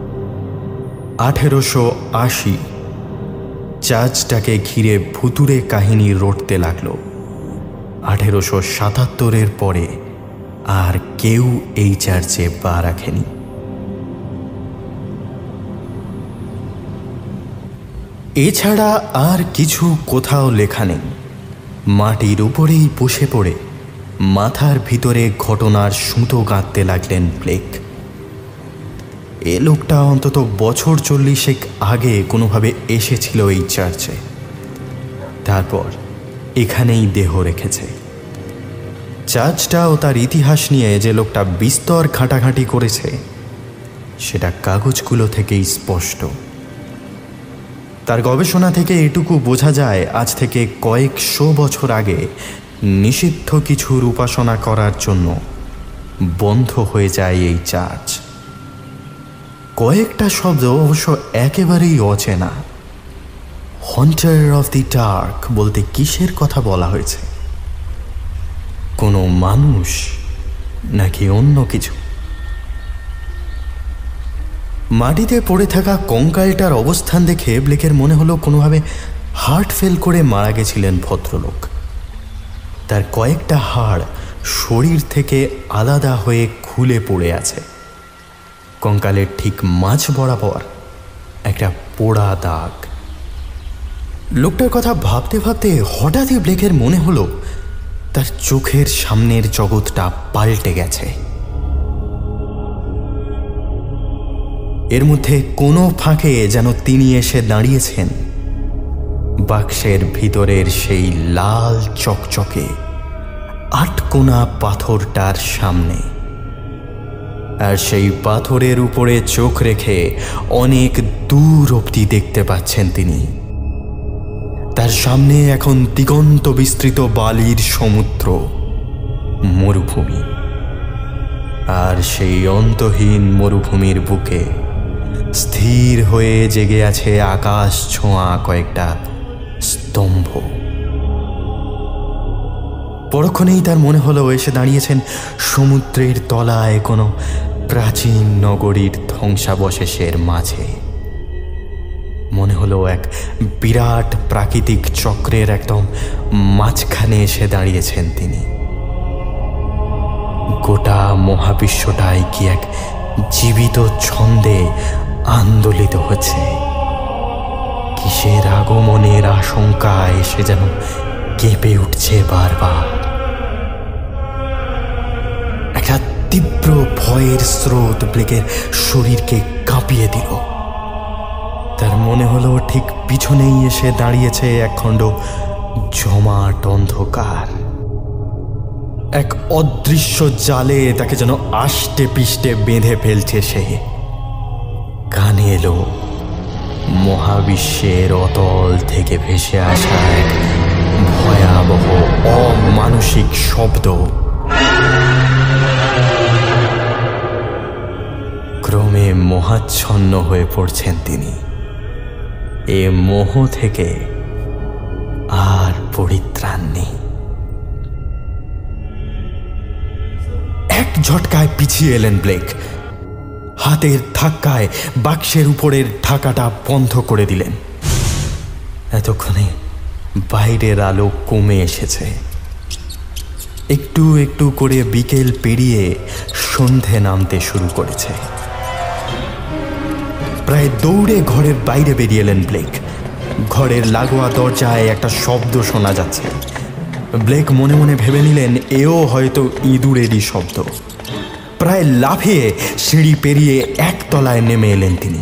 Speaker 1: 1880, চার্চটাকে ঘিরে ভুতুড়ে কাহিনী রটতে লাগলো। 1877 পরে আর কেউ এই চার্চে পা রাখেনি। এছাড়া আর কিছু কোথাও লেখা নেই। মাটির উপরেই বসে পড়ে মাথার ভিতরে ঘটনার সুতো গাঁথতে লাগলেন ব্লেক। এ লোকটা অন্তত বছর 40 আগে কোনোভাবে এসেছিল এই চার্চে, তারপর এখানেই দেহ রেখেছে। চার্চটা ও তার ইতিহাস নিয়ে যে লোকটা বিস্তর ঘাঁটাঘাঁটি করেছে সেটা কাগজগুলো থেকেই স্পষ্ট। তার গবেষণা থেকে এটুকু বোঝা যায়, আজ থেকে কয়েকশো বছর আগে নিষিদ্ধ কিছুর উপাসনা করার জন্য বন্ধ হয়ে যায় এই চার্চ। কয়েকটা শব্দ অবশ্য একেবারেই অচেনা। হন্টার অফ দি ডার্ক বলতে কিসের কথা বলা হয়েছে? কোনো মানুষ নাকি অন্য কিছু? মাটিতে পড়ে থাকা কঙ্কালটার অবস্থান দেখে ব্লেকের মনে হলো কোনোভাবে হার্ট ফেল করে মারা গেছিলেন ভদ্রলোক। তার কয়েকটা হাড় শরীর থেকে আলাদা হয়ে খুলে পড়ে আছে। কঙ্কালের ঠিক মাঝ বরাবর একটা পোড়া দাগ। লোকটার কথা ভাবতে ভাবতে হঠাৎই ব্লেকের মনে হলো তার চোখের সামনের জগৎটা পাল্টে গেছে। এর মধ্যে কোনো ফাঁকে যেন তিনি এসে দাঁড়িয়েছেন বাক্সের ভিতরের সেই লাল চকচকে আটকোনা পাথরটার সামনে। আর সেই পাথরের উপরে চোখ রেখে অনেক দূর অবধি দেখতে পাচ্ছেন তিনি। তার সামনে এখন দিগন্ত বিস্তৃত বালির সমুদ্র, মরুভূমি। আর সেই অন্তহীন মরুভূমির বুকে স্থির হয়ে জেগে আছে আকাশ ছোঁয়া কয়েকটা স্তম্ভ। পরক্ষণেই তার মনে হলো এসে দাঁড়িয়েছেন সমুদ্রের তলায় কোনো প্রাচীন নগরীর ধ্বংসাবশেষের মাঝে। মনে হলো এক বিরাট প্রাকৃতিক চক্রের একদম মাঝখানে এসে দাঁড়িয়েছেন তিনি। গোটা মহাবিশ্বটাই কি এক জীবিত ছন্দে আন্দোলিত হচ্ছে। কিসের আগমনের আশঙ্কায় এসে যেন কেঁপে উঠছে বারবার। একটা তীব্র ভয়ের স্রোত ব্লেকের শরীরকে কাঁপিয়ে দিল। তার মনে হলো ঠিক পিছনেই এসে দাঁড়িয়েছে একখণ্ড জমাট অন্ধকার। এক অদৃশ্য জালে তাকে যেন আষ্টে পিষ্টে বেঁধে ফেলছে সে। কানে এলো মহাবিশ্বের অতল থেকে ভেসে আসা এক ভয়াবহ অমানসিক শব্দ। ক্রমে মোহাচ্ছন্ন হয়ে পড়ছেন তিনি। এ মোহ থেকে আর পরিত্রাণ নেই। এক ঝটকায় পিছিয়ে এলেন ব্লেক। হাতের ধাক্কায় বাক্সের উপরের ঢাকাটা বন্ধ করে দিলেন। এতক্ষণে বাইরের আলো কমে এসেছে। একটু একটু করে বিকেল পেরিয়ে সন্ধে নামতে শুরু করেছে। প্রায় দৌড়ে ঘরের বাইরে বেরিয়ে এলেন ব্লেক। ঘরের লাগোয়া দরজায় একটা শব্দ শোনা যাচ্ছে। ব্লেক মনে মনে ভেবে নিলেন এও হয়তো ইঁদুরেরই শব্দ। প্রায় লাফিয়ে সিঁড়ি পেরিয়ে একতলায় নেমে এলেন তিনি।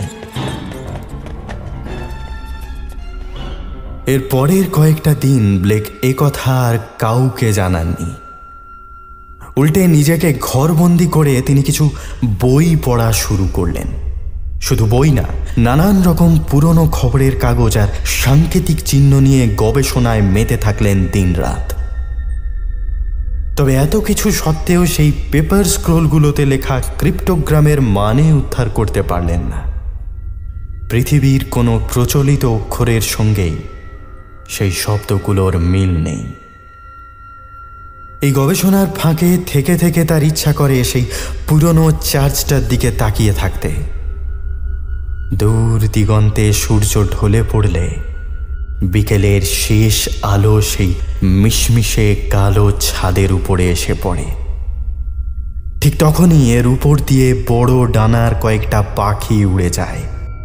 Speaker 1: এর পরের কয়েকটা দিন ব্লেক এ কথা আর কাউকে জানাননি। উল্টে নিজেকে ঘরবন্দি করে তিনি কিছু বই পড়া শুরু করলেন। শুধু বই না, নানান রকম পুরনো খবরের কাগজ আর সাংকেতিক চিহ্ন নিয়ে গবেষণায় মেতে থাকলেন দিনরাত। তবে এত কিছু সত্ত্বেও সেই পেপার স্ক্রোলগুলোতে লেখা ক্রিপ্টোগ্রামের মানে উদ্ধার করতে পারলেন না। পৃথিবীর কোনো প্রচলিত অক্ষরের সঙ্গেই সেই শব্দগুলোর মিল নেই। এই গবেষণার ফাঁকে থেকে থেকে তার ইচ্ছা করে সেই পুরনো চার্চটার দিকে তাকিয়ে থাকতে। দূর দিগন্তে সূর্য ঢলে পড়লে বিকেলের শেষ আলো সেই মিশমিশে কালো ছাদের উপরে এসে পড়ে। ঠিক তখনই এর উপর দিয়ে বড় ডানার কয়েকটা পাখি উড়ে যায়।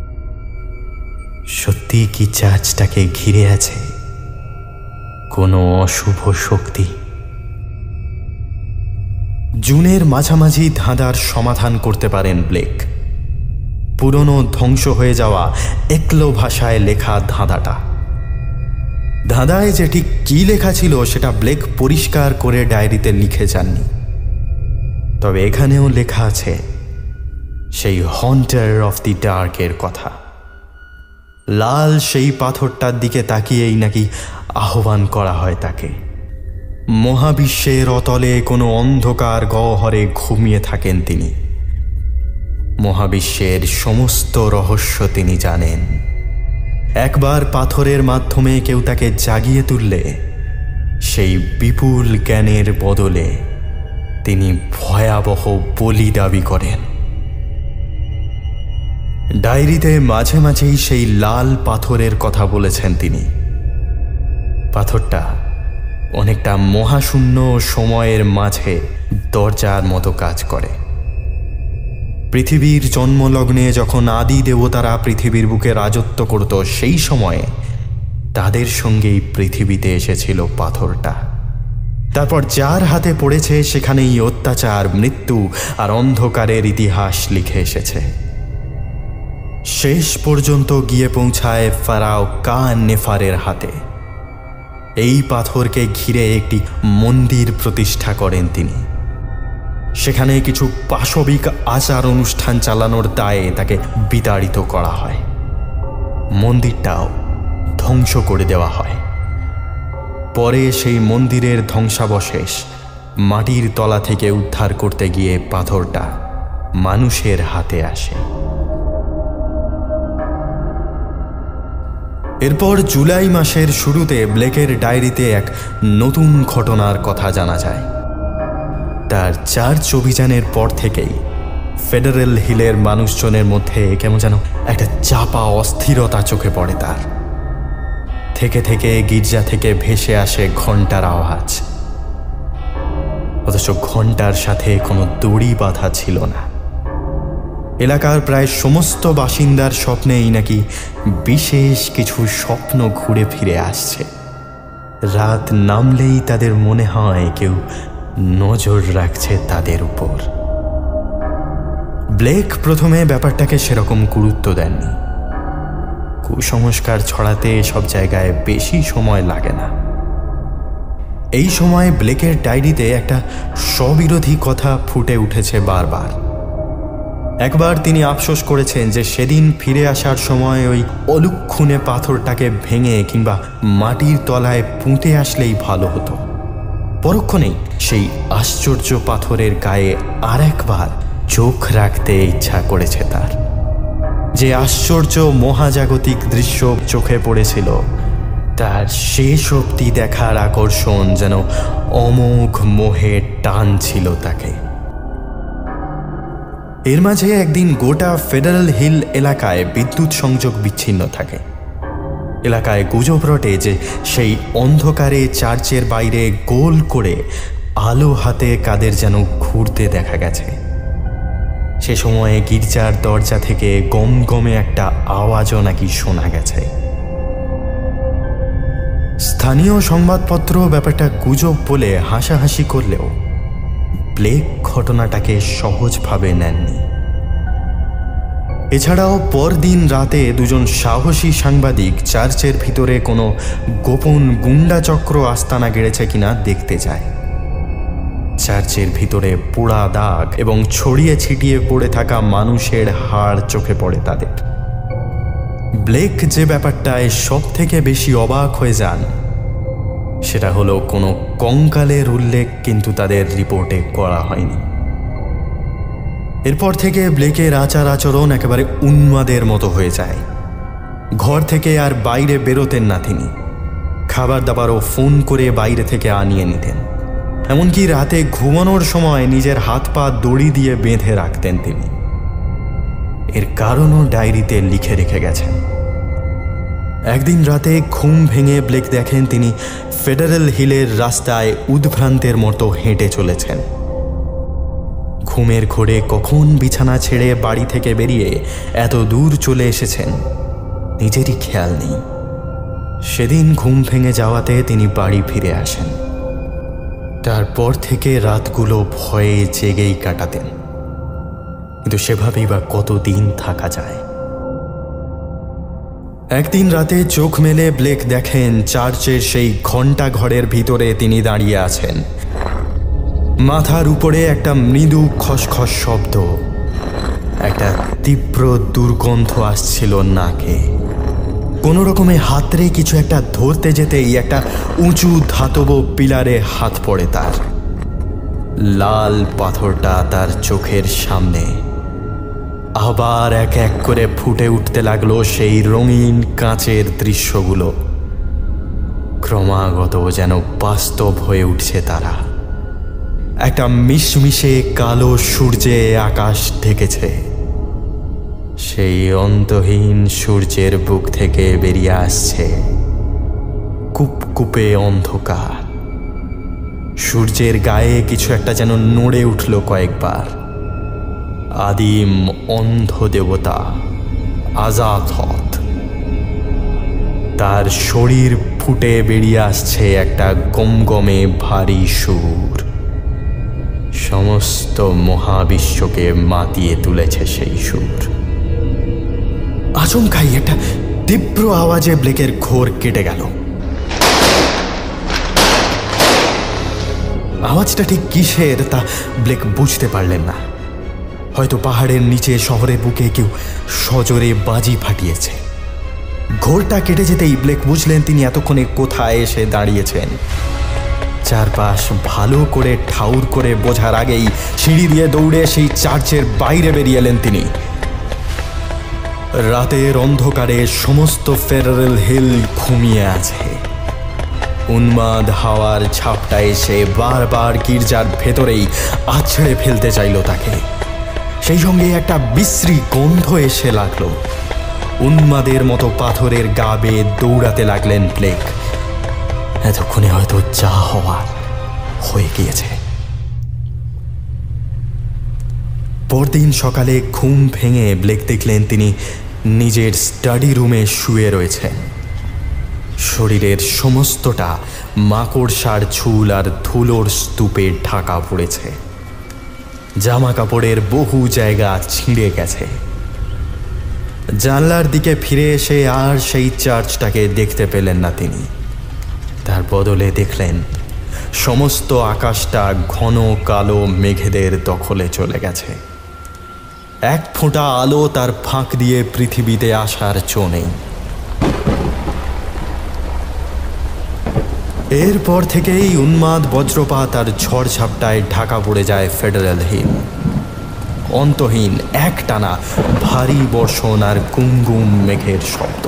Speaker 1: সত্যি কি চার্চটাকে ঘিরে আছে কোনো অশুভ শক্তি? জুনের মাঝামাঝি ধাঁধার সমাধান করতে পারেন ব্লেক। পুরনো ধ্বংস হয়ে যাওয়া একলো ভাষায় লেখা ধাঁধাটা। ধাঁধায় যে ঠিক কী লেখা ছিল সেটা ব্লেক পরিষ্কার করে ডায়েরিতে লিখে যাননি, তবে এখানেও লেখা আছে সেই হন্টার অফ দি ডার্কের কথা। লাল সেই পাথরটার দিকে তাকিয়েই নাকি আহ্বান করা হয় তাকে। মহাবিশ্বের অতলে কোনো অন্ধকার গহ্বরে ঘুমিয়ে থাকেন তিনি। মহাবিশ্বের সমস্ত রহস্য তিনি জানেন। একবার পাথরের মাধ্যমে কেউ তাকে জাগিয়ে তুললে সেই বিপুল জ্ঞানের বদলে তিনি ভয়াবহ বলি দাবি করেন। ডায়েরিতে মাঝে মাঝেই সেই লাল পাথরের কথা বলেছেন তিনি। পাথরটা অনেকটা মহাশূন্য সময়ের মাঝে দরজার মতো কাজ করে। পৃথিবীর জন্মলগ্নে যখন আদি দেবতারা পৃথিবীর বুকে রাজত্ব করত, সেই সময়ে তাদের সঙ্গেই পৃথিবীতে এসেছিল পাথরটা। তারপর যার হাতে পড়েছে সেখানেই অত্যাচার, মৃত্যু আর অন্ধকারের ইতিহাস লিখে এসেছে। শেষ পর্যন্ত গিয়ে পৌঁছায় ফারাও কা নেফারের হাতে। এই পাথরকে ঘিরে একটি মন্দির প্রতিষ্ঠা করেন তিনি। সেখানে কিছু পাশবিক আচার অনুষ্ঠান চালানোর দায়ে তাকে বিতাড়িত করা হয়। মন্দিরটাও ধ্বংস করে দেওয়া হয়। পরে সেই মন্দিরের ধ্বংসাবশেষ মাটির তলা থেকে উদ্ধার করতে গিয়ে পাথরটা মানুষের হাতে আসে। এরপর জুলাই মাসের শুরুতে ব্লেকের ডায়েরিতে এক নতুন ঘটনার কথা জানা যায়। তার চার্চ অভিযানের পর থেকেই ফেডারেল হিলের মানুষজনের মধ্যে কেমন যেন একটা চাপা অস্থিরতা চোখে পড়ে তার। থেকে থেকে গির্জা থেকে ভেসে আসে ঘণ্টার আওয়াজ, অথচ ঘণ্টার সাথে কোনো দড়ি বাঁধা ছিল না। এলাকার প্রায় সমস্ত বাসিন্দার স্বপ্নেই নাকি বিশেষ কিছু স্বপ্ন ঘুরে ফিরে আসছে। রাত নামলেই তাদের মনে হয় কেউ নজর রাখছে তাদের উপর। ব্লেক প্রথমে ব্যাপারটাকে সেরকম গুরুত্ব দেননি। কুসংস্কার ছড়াতে সব জায়গায় বেশি সময় লাগে না। এই সময় ব্লেকের ডায়েরিতে একটা স্ববিরোধী কথা ফুটে উঠেছে বারবার। একবার তিনি আফসোস করেছেন যে সেদিন ফিরে আসার সময় ওই অলুক্ষুণে পাথরটাকে ভেঙে কিংবা মাটির তলায় পুঁতে আসলেই ভালো হতো। পরক্ষণেই সেই আশ্চর্য পাথরের গায়ে আর একবার চোখ রাখতে ইচ্ছা করেছে তার। যে আশ্চর্য মহাজাগতিক দৃশ্য চোখে পড়েছিল তার শেষ অবধি দেখার আকর্ষণ যেন অমোঘ মোহের টান ছিল তাকে। এর মাঝে একদিন গোটা ফেডারেল হিল এলাকায় বিদ্যুৎ সংযোগ বিচ্ছিন্ন থাকে। এলাকায় গুজব রটে যে সেই অন্ধকারে চার্চের বাইরে গোল করে আলো হাতে কাদের যেন ঘুরতে দেখা গেছে। সে সময়ে গির্জার দরজা থেকে গমগমে একটা আওয়াজও নাকি শোনা গেছে। স্থানীয় সংবাদপত্র ব্যাপারটা গুজব বলে হাসাহাসি করলেও ব্লেক ঘটনাটাকে সহজভাবে নেননি। এছাড়াও পরদিন রাতে দুজন সাহসী সাংবাদিক চার্চের ভিতরে কোনো গোপন গুন্ডা চক্র আস্তানা গেড়েছে কিনা দেখতে যায়। চার্চের ভিতরে পোড়া দাগ এবং ছড়িয়ে ছিটিয়ে পড়ে থাকা মানুষের হাড় চোখে পড়ে তাদের। ব্লেক যে ব্যাপারটায় সব থেকে বেশি অবাক হয়ে যান সেটা হলো কোনো কঙ্কালের উল্লেখ কিন্তু তাদের রিপোর্টে করা হয়নি। এরপর থেকে ব্লেকের আচার আচরণ একেবারে উন্মাদের মতো হয়ে যায়। ঘর থেকে আর বাইরে বেরোতেন না তিনি। খাবার দাবারও ফোন করে বাইরে থেকে আনিয়ে নিতেন। এমনকি রাতে ঘুমানোর সময় নিজের হাত পা দড়ি দিয়ে বেঁধে রাখতেন তিনি। এর কারণও ডায়েরিতে লিখে রেখে গেছেন। একদিন রাতে ঘুম ভেঙে ব্লেক দেখেন তিনি ফেডারেল হিলের রাস্তায় উদ্ভ্রান্তের মতো হেঁটে চলেছেন। ঘুমের ঘোরে কখন বিছানা ছেড়ে বাড়ি থেকে বেরিয়ে এত দূর চলে এসেছেন নিজেরই খেয়াল নেই। সেদিন ঘুম ভেঙে যাওয়াতে তিনি বাড়ি ফিরে আসেন। তারপর থেকে রাতগুলো ভয়ে জেগেই কাটাতেন, কিন্তু সেভাবেই বা কতদিন থাকা যায়। একদিন রাতে চোখ মেলে ব্লেক দেখেন চার্চের সেই ঘণ্টা ঘরের ভিতরে তিনি দাঁড়িয়ে আছেন। মাথার উপরে একটা মৃদু খসখস শব্দ, একটা তীব্র দুর্গন্ধ আসছিল নাকে। কোনো রকমে হাতরে কিছু একটা ধরতে যেতেই একটা উঁচু ধাতব পিলারে হাত পড়ে তার। লাল পাথরটা তার চোখের সামনে। আবার এক এক করে ফুটে উঠতে লাগলো সেই রঙিন কাঁচের দৃশ্যগুলো। ক্রমাগত যেন বাস্তব হয়ে উঠছে তারা। একটা মিশমিশে কালো সূর্যে আকাশ ঢেকেছে। সেই অন্তহীন সূর্যের বুক থেকে বেরিয়ে আসছে কুপকুপে অন্ধকার। সূর্যের গায়ে কিছু একটা যেন নড়ে উঠল কয়েকবার। আদিম অন্ধ দেবতা আজাথথ। তার শরীর ফুটে বেরিয়ে আসছে একটা গমগমে ভারী সুর। সমস্ত মহাবিশ্বকে মাতিয়ে তুলেছে সেই সুর। আচমকাই একটা তীব্র আওয়াজে ব্লেকের ঘোর কেটে গেল। আওয়াজটা ঠিক কিসের তা ব্লেক বুঝতে পারলেন না। হয়তো পাহাড়ের নিচে শহরের বুকে কেউ সজোরে বাজি ফাটিয়েছে। ঘোরটা কেটে যেতেই ব্লেক বুঝলেন তিনি এতক্ষণে কোথায় এসে দাঁড়িয়েছেন। চারপাশ ভালো করে ঠাউর করে বোঝার আগেই সিঁড়ি দিয়ে দৌড়ে সেই চার্চের বাইরে বেরিয়ে এলেন তিনি। রাতের অন্ধকারে সমস্ত ফেডারেল হিল ঘুমিয়ে আছে। উন্মাদ হাওয়ার ঝাপটা এসে বারবার গির্জার ভেতরেই আছড়ে ফেলতে চাইল তাকে। সেই সঙ্গে একটা বিশ্রী গন্ধ এসে লাগলো। উন্মাদের মতো পাথরের গা বেয়ে দৌড়াতে লাগলেন ব্লেক। এতক্ষণে হয়তো যা হওয়ার হয়ে গিয়েছে। পরদিন সকালে ঘুম ভেঙে ব্লেক দেখলেন তিনি নিজের স্টাডি রুমে শুয়ে রয়েছেন। শরীরের সমস্তটা মাকড়সার ঝুল আর ধুলোর স্তূপে ঢাকা পড়েছে। জামা কাপড়ের বহু জায়গা ছিঁড়ে গেছে। জানলার দিকে ফিরে এসে আর সেই চার্চটাকে দেখতে পেলেন না তিনি। তার বদলে দেখলেন সমস্ত আকাশটা ঘন কালো মেঘেদের দখলে চলে গেছে। এক ফোঁটা আলো তার ফাঁক দিয়ে পৃথিবীতে আসার চো নেই। এরপর থেকেই উন্মাদ বজ্রপাত আর ঝড়ঝাপটায় ঢাকা পড়ে যায় ফেডারেল হিল। অন্তহীন একটানা ভারী বর্ষণ আর গুমগুম মেঘের শব্দ।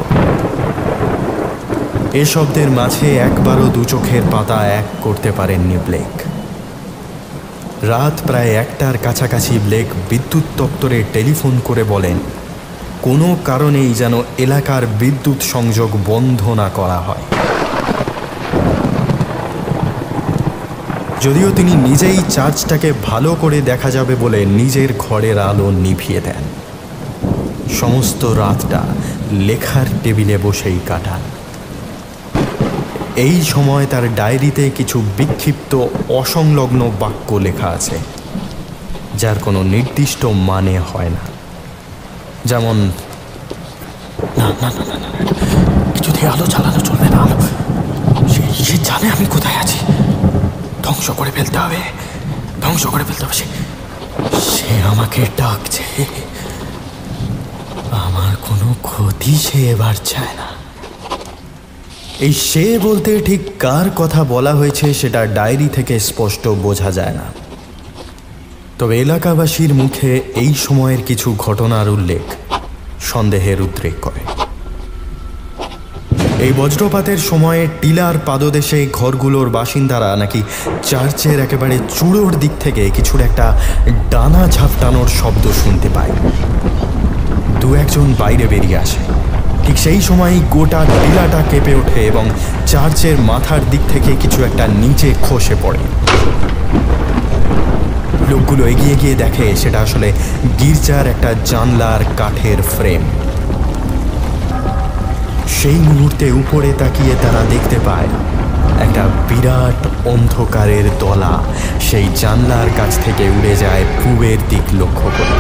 Speaker 1: এ শব্দের মাঝে একবারও দু চোখের পাতা এক করতে পারেননি ব্লেক। রাত প্রায় 1টার কাছাকাছি ব্লেক বিদ্যুৎ দপ্তরে টেলিফোন করে বলেন কোনো কারণেই যেন এলাকার বিদ্যুৎ সংযোগ বন্ধ না করা হয়। যদিও তিনি নিজেই চার্চটাকে ভালো করে দেখা যাবে বলে নিজের ঘরের আলো নিভিয়ে দেন। সমস্ত রাতটা লেখার টেবিলে বসেই কাটান। এই সময় তার ডায়েরিতে কিছু বিক্ষিপ্ত অসংলগ্ন বাক্য লেখা আছে, যার কোনো নির্দিষ্ট মানে হয় না। যেমন না না না না না কিছুতেই আলো জ্বালানো চলবে না, সে জানে আমি কোথায় আছি, ধ্বংস করে ফেলতে হবে, ধ্বংস করে ফেলতে হবে। সে আমাকে ডাকছে, আমার কোনো ক্ষতি সে এবার চায় না। এই সে বলতে ঠিক কার কথা বলা হয়েছে সেটা ডায়েরি থেকে স্পষ্ট বোঝা যায় না। তবে এলাকাবাসীর মুখে এই সময়ের কিছু ঘটনার উল্লেখ সন্দেহের উদ্রেক করে। এই বজ্রপাতের সময়ে টিলার পাদদেশে ঘরগুলোর বাসিন্দারা নাকি চার্চের একেবারে চূড়োর দিক থেকে কিছুর একটা ডানা ঝাপটানোর শব্দ শুনতে পায়। দু একজন বাইরে বেরিয়ে আসে। ঠিক সেই সময়ই গোটা টিলাটা কেঁপে ওঠে এবং চার্চের মাথার দিক থেকে কিছু একটা নিচে খসে পড়ে। লোকগুলো এগিয়ে গিয়ে দেখে সেটা আসলে গির্জার একটা জানলার কাঠের ফ্রেম। সেই মুহূর্তে উপরে তাকিয়ে তারা দেখতে পায় একটা বিরাট অন্ধকারের দলা সেই জানলার কাছ থেকে উড়ে যায় পূবের দিক লক্ষ্য করে।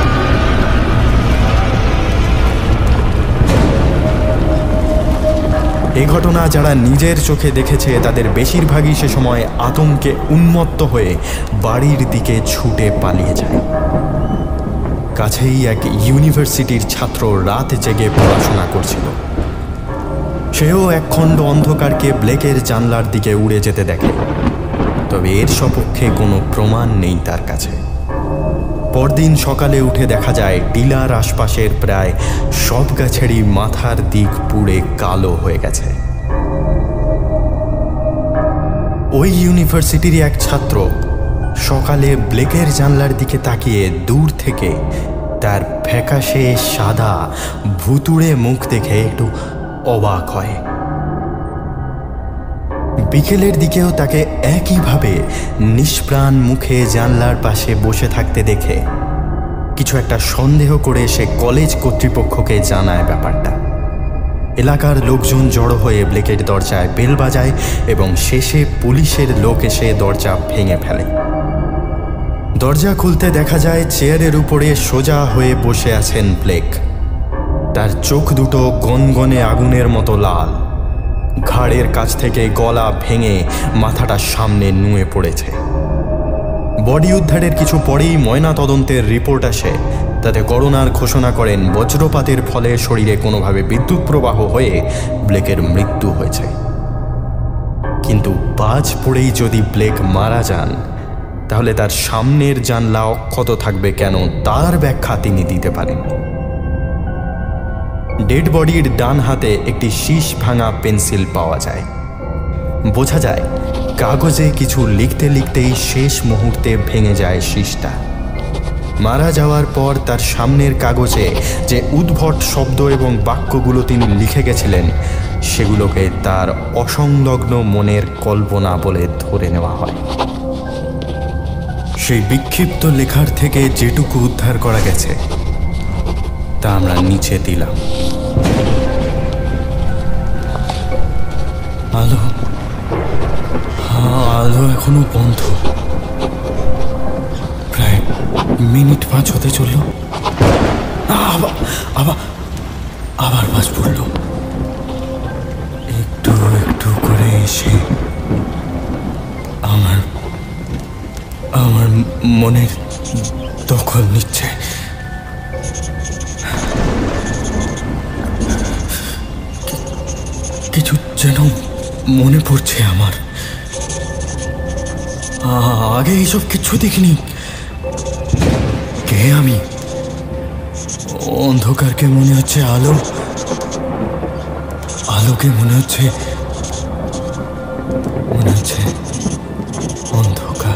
Speaker 1: এই ঘটনা যারা নিজের চোখে দেখেছে তাদের বেশিরভাগই সে সময় আতঙ্কে উন্মত্ত হয়ে বাড়ির দিকে ছুটে পালিয়ে যায়। কাছেই এক ইউনিভার্সিটির ছাত্র রাত জেগে পড়াশোনা করছিল। সেও একখণ্ড অন্ধকারকে ব্লেকের জানলার দিকে উড়ে যেতে দেখে, তবে এর সপক্ষে কোনো প্রমাণ নেই তার কাছে। পরদিন সকালে উঠে দেখা যায় টিলার আশপাশের প্রায় সব গাছেরই মাথার দিক পুড়ে কালো হয়ে গেছে। ওই ইউনিভার্সিটির এক ছাত্র সকালে ব্লেকের জানলার দিকে তাকিয়ে দূর থেকে তার ফ্যাকাশে সাদা ভুতুড়ে মুখ দেখে একটু অবাক হয়। বিকেলের দিকেও তাকে একইভাবে নিষ্প্রাণ মুখে জানলার পাশে বসে থাকতে দেখে কিছু একটা সন্দেহ করে সে কলেজ কর্তৃপক্ষকে জানায় ব্যাপারটা। এলাকার লোকজন জড়ো হয়ে ব্লেকের দরজায় বেল বাজায় এবং শেষে পুলিশের লোক এসে দরজা ভেঙে ফেলে। দরজা খুলতে দেখা যায় চেয়ারের উপরে সোজা হয়ে বসে আছেন ব্লেক। তার চোখ দুটো গনগনে আগুনের মতো লাল, ঘাড়ের কাছ থেকে গলা ভেঙে মাথাটা সামনে নুয়ে পড়েছে। বডি উদ্ধারের কিছু পরেই ময়না তদন্তের রিপোর্ট আসে, তাতে করোনার ঘোষণা করেন বজ্রপাতের ফলে শরীরে কোনোভাবে বিদ্যুৎ প্রবাহ হয়ে ব্লেকের মৃত্যু হয়েছে। কিন্তু বাজ পড়েই যদি ব্লেক মারা যান তাহলে তার সামনের জানলা অক্ষত থাকবে কেন তার ব্যাখ্যা তিনি দিতে পারেন। ডেড বডির ডান হাতে একটি শীষ ভাঙা পেন্সিল পাওয়া যায়। বোঝা যায় কাগজে কিছু লিখতে লিখতেই শেষ মুহূর্তে ভেঙে যায় শীষটা। মারা যাওয়ার পর তার সামনের কাগজে যে উদ্ভট শব্দ এবং বাক্যগুলো তিনি লিখে গেছিলেন সেগুলোকে তার অসংলগ্ন মনের কল্পনা বলে ধরে নেওয়া হয়। সেই বিক্ষিপ্ত লেখার থেকে যেটুকু উদ্ধার করা গেছে তা আমরা নিচে দিলাম। আলো আলো এখনো বন্ধ। প্রায় মিনিট 5 হতে চলল। আবার বাজ পড়ল। একটু একটু করে এসে আমার মনের দখল নিচ্ছে। কিছু যেন মনে পড়ছে আমার। আগে এইসব কিছু দেখিনি। কে আমি? অন্ধকারকে মনে হচ্ছে আলো, আলোকে মনে হচ্ছে অন্ধকার।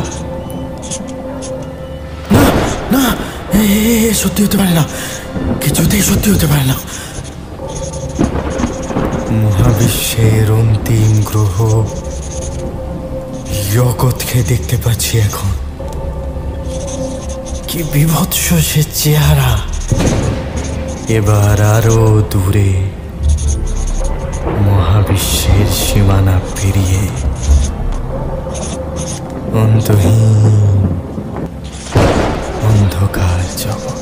Speaker 1: না না, সত্যি হতে পারে না, কিছুতেই সত্যি হতে পারে না। মহাবিশ্বের অন্তিম গ্রহ জগৎকে দেখতে পাচ্ছি এখন। কি বিভৎস সে চেহারা। এবার আরো দূরে মহাবিশ্বের সীমানা পেরিয়ে অন্তহীন অন্ধকার জগৎ।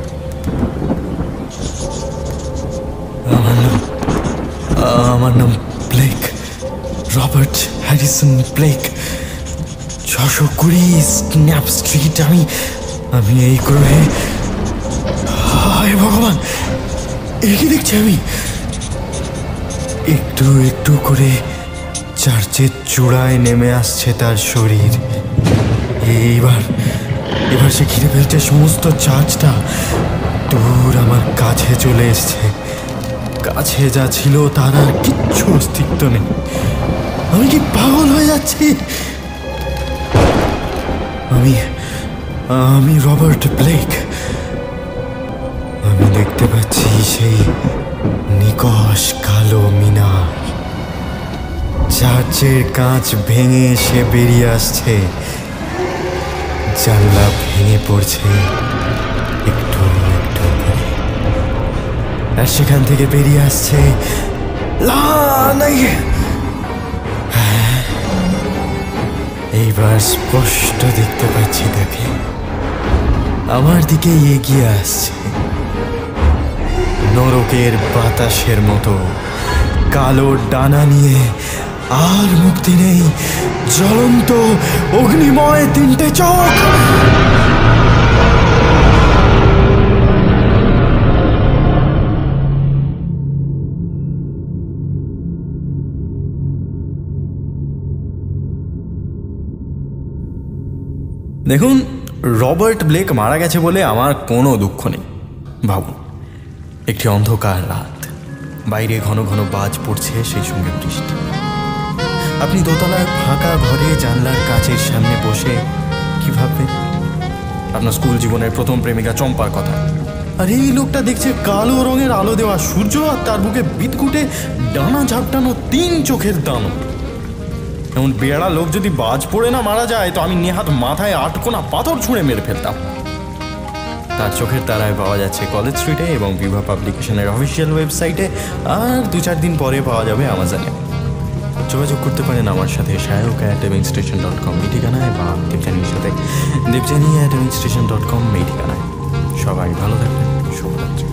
Speaker 1: আমার নাম Blake, Robert Harrison Blake. 620 snap street. আমি এই গ্রহে। হায় ভগবান, কি দেখছি আমি? একটু একটু করে চার্চের চূড়ায় নেমে আসছে তার শরীর। এবার সে ঘিরে ফেলছে সমস্ত চার্চটা। দূর আমার কাছে চলে এসছে। কাছে যা ছিল তার আর কিচ্ছু অস্তিত্ব নেই। আমি কি পাগল হয়ে যাচ্ছি? আমি রবার্ট ব্লেক। আমি দেখতে পাচ্ছি সেই নিকষ কালো মিনার। চার্চের কাঁচ ভেঙে সে বেরিয়ে আসছে। জানলা ভেঙে পড়ছে একটু একটু করে, আর সেখান থেকে বেরিয়ে আসছে এইবার স্পষ্ট দেখতে পাচ্ছি তাকে আমার দিকে এগিয়ে আসছে, নরকের বাতাসের মতো কালো ডানা নিয়ে, আর মুক্তি নেই, জ্বলন্ত অগ্নিময় তিনটে চোখ। দেখুন, রবার্ট ব্লেক মারা গেছে বলে আমার কোনো দুঃখ নেই। ভাবুন, একটি অন্ধকার রাত, বাইরে ঘন ঘন বাজ পড়ছে, সেই সঙ্গে বৃষ্টি। আপনি দোতলার ফাঁকা ঘরে জানলার কাচের সামনে বসে কি ভাববেন? আপনার স্কুল জীবনের প্রথম প্রেমিকা চম্পার কথা। আর এই লোকটা দেখছে কালো রঙের আলো দেওয়া সূর্য, আর তার বুকে বিদকুটে ডানা ঝাপটানো 3 চোখের দানব। এমন বেড়া লোক যদি বাজ পড়ে না মারা যায়, তো আমি নেহাত মাথায় আটকোনা পাথর ছুঁড়ে মেরে ফেলতাম। তার চোখের তারায় পাওয়া যাচ্ছে কলেজ স্ট্রিটে এবং বিভা পাবলিকেশনের অফিসিয়াল ওয়েবসাইটে, আর 2-4 দিন পরে পাওয়া যাবে আমাজনে। যোগাযোগ করতে পারেন আমার সাথে shayok@devingstation.com এই ঠিকানায়, বা দেবযানীর সাথে devyani@devingstation.com এই ঠিকানায়। সবাই ভালো থাকবেন, শুভরাত্রি।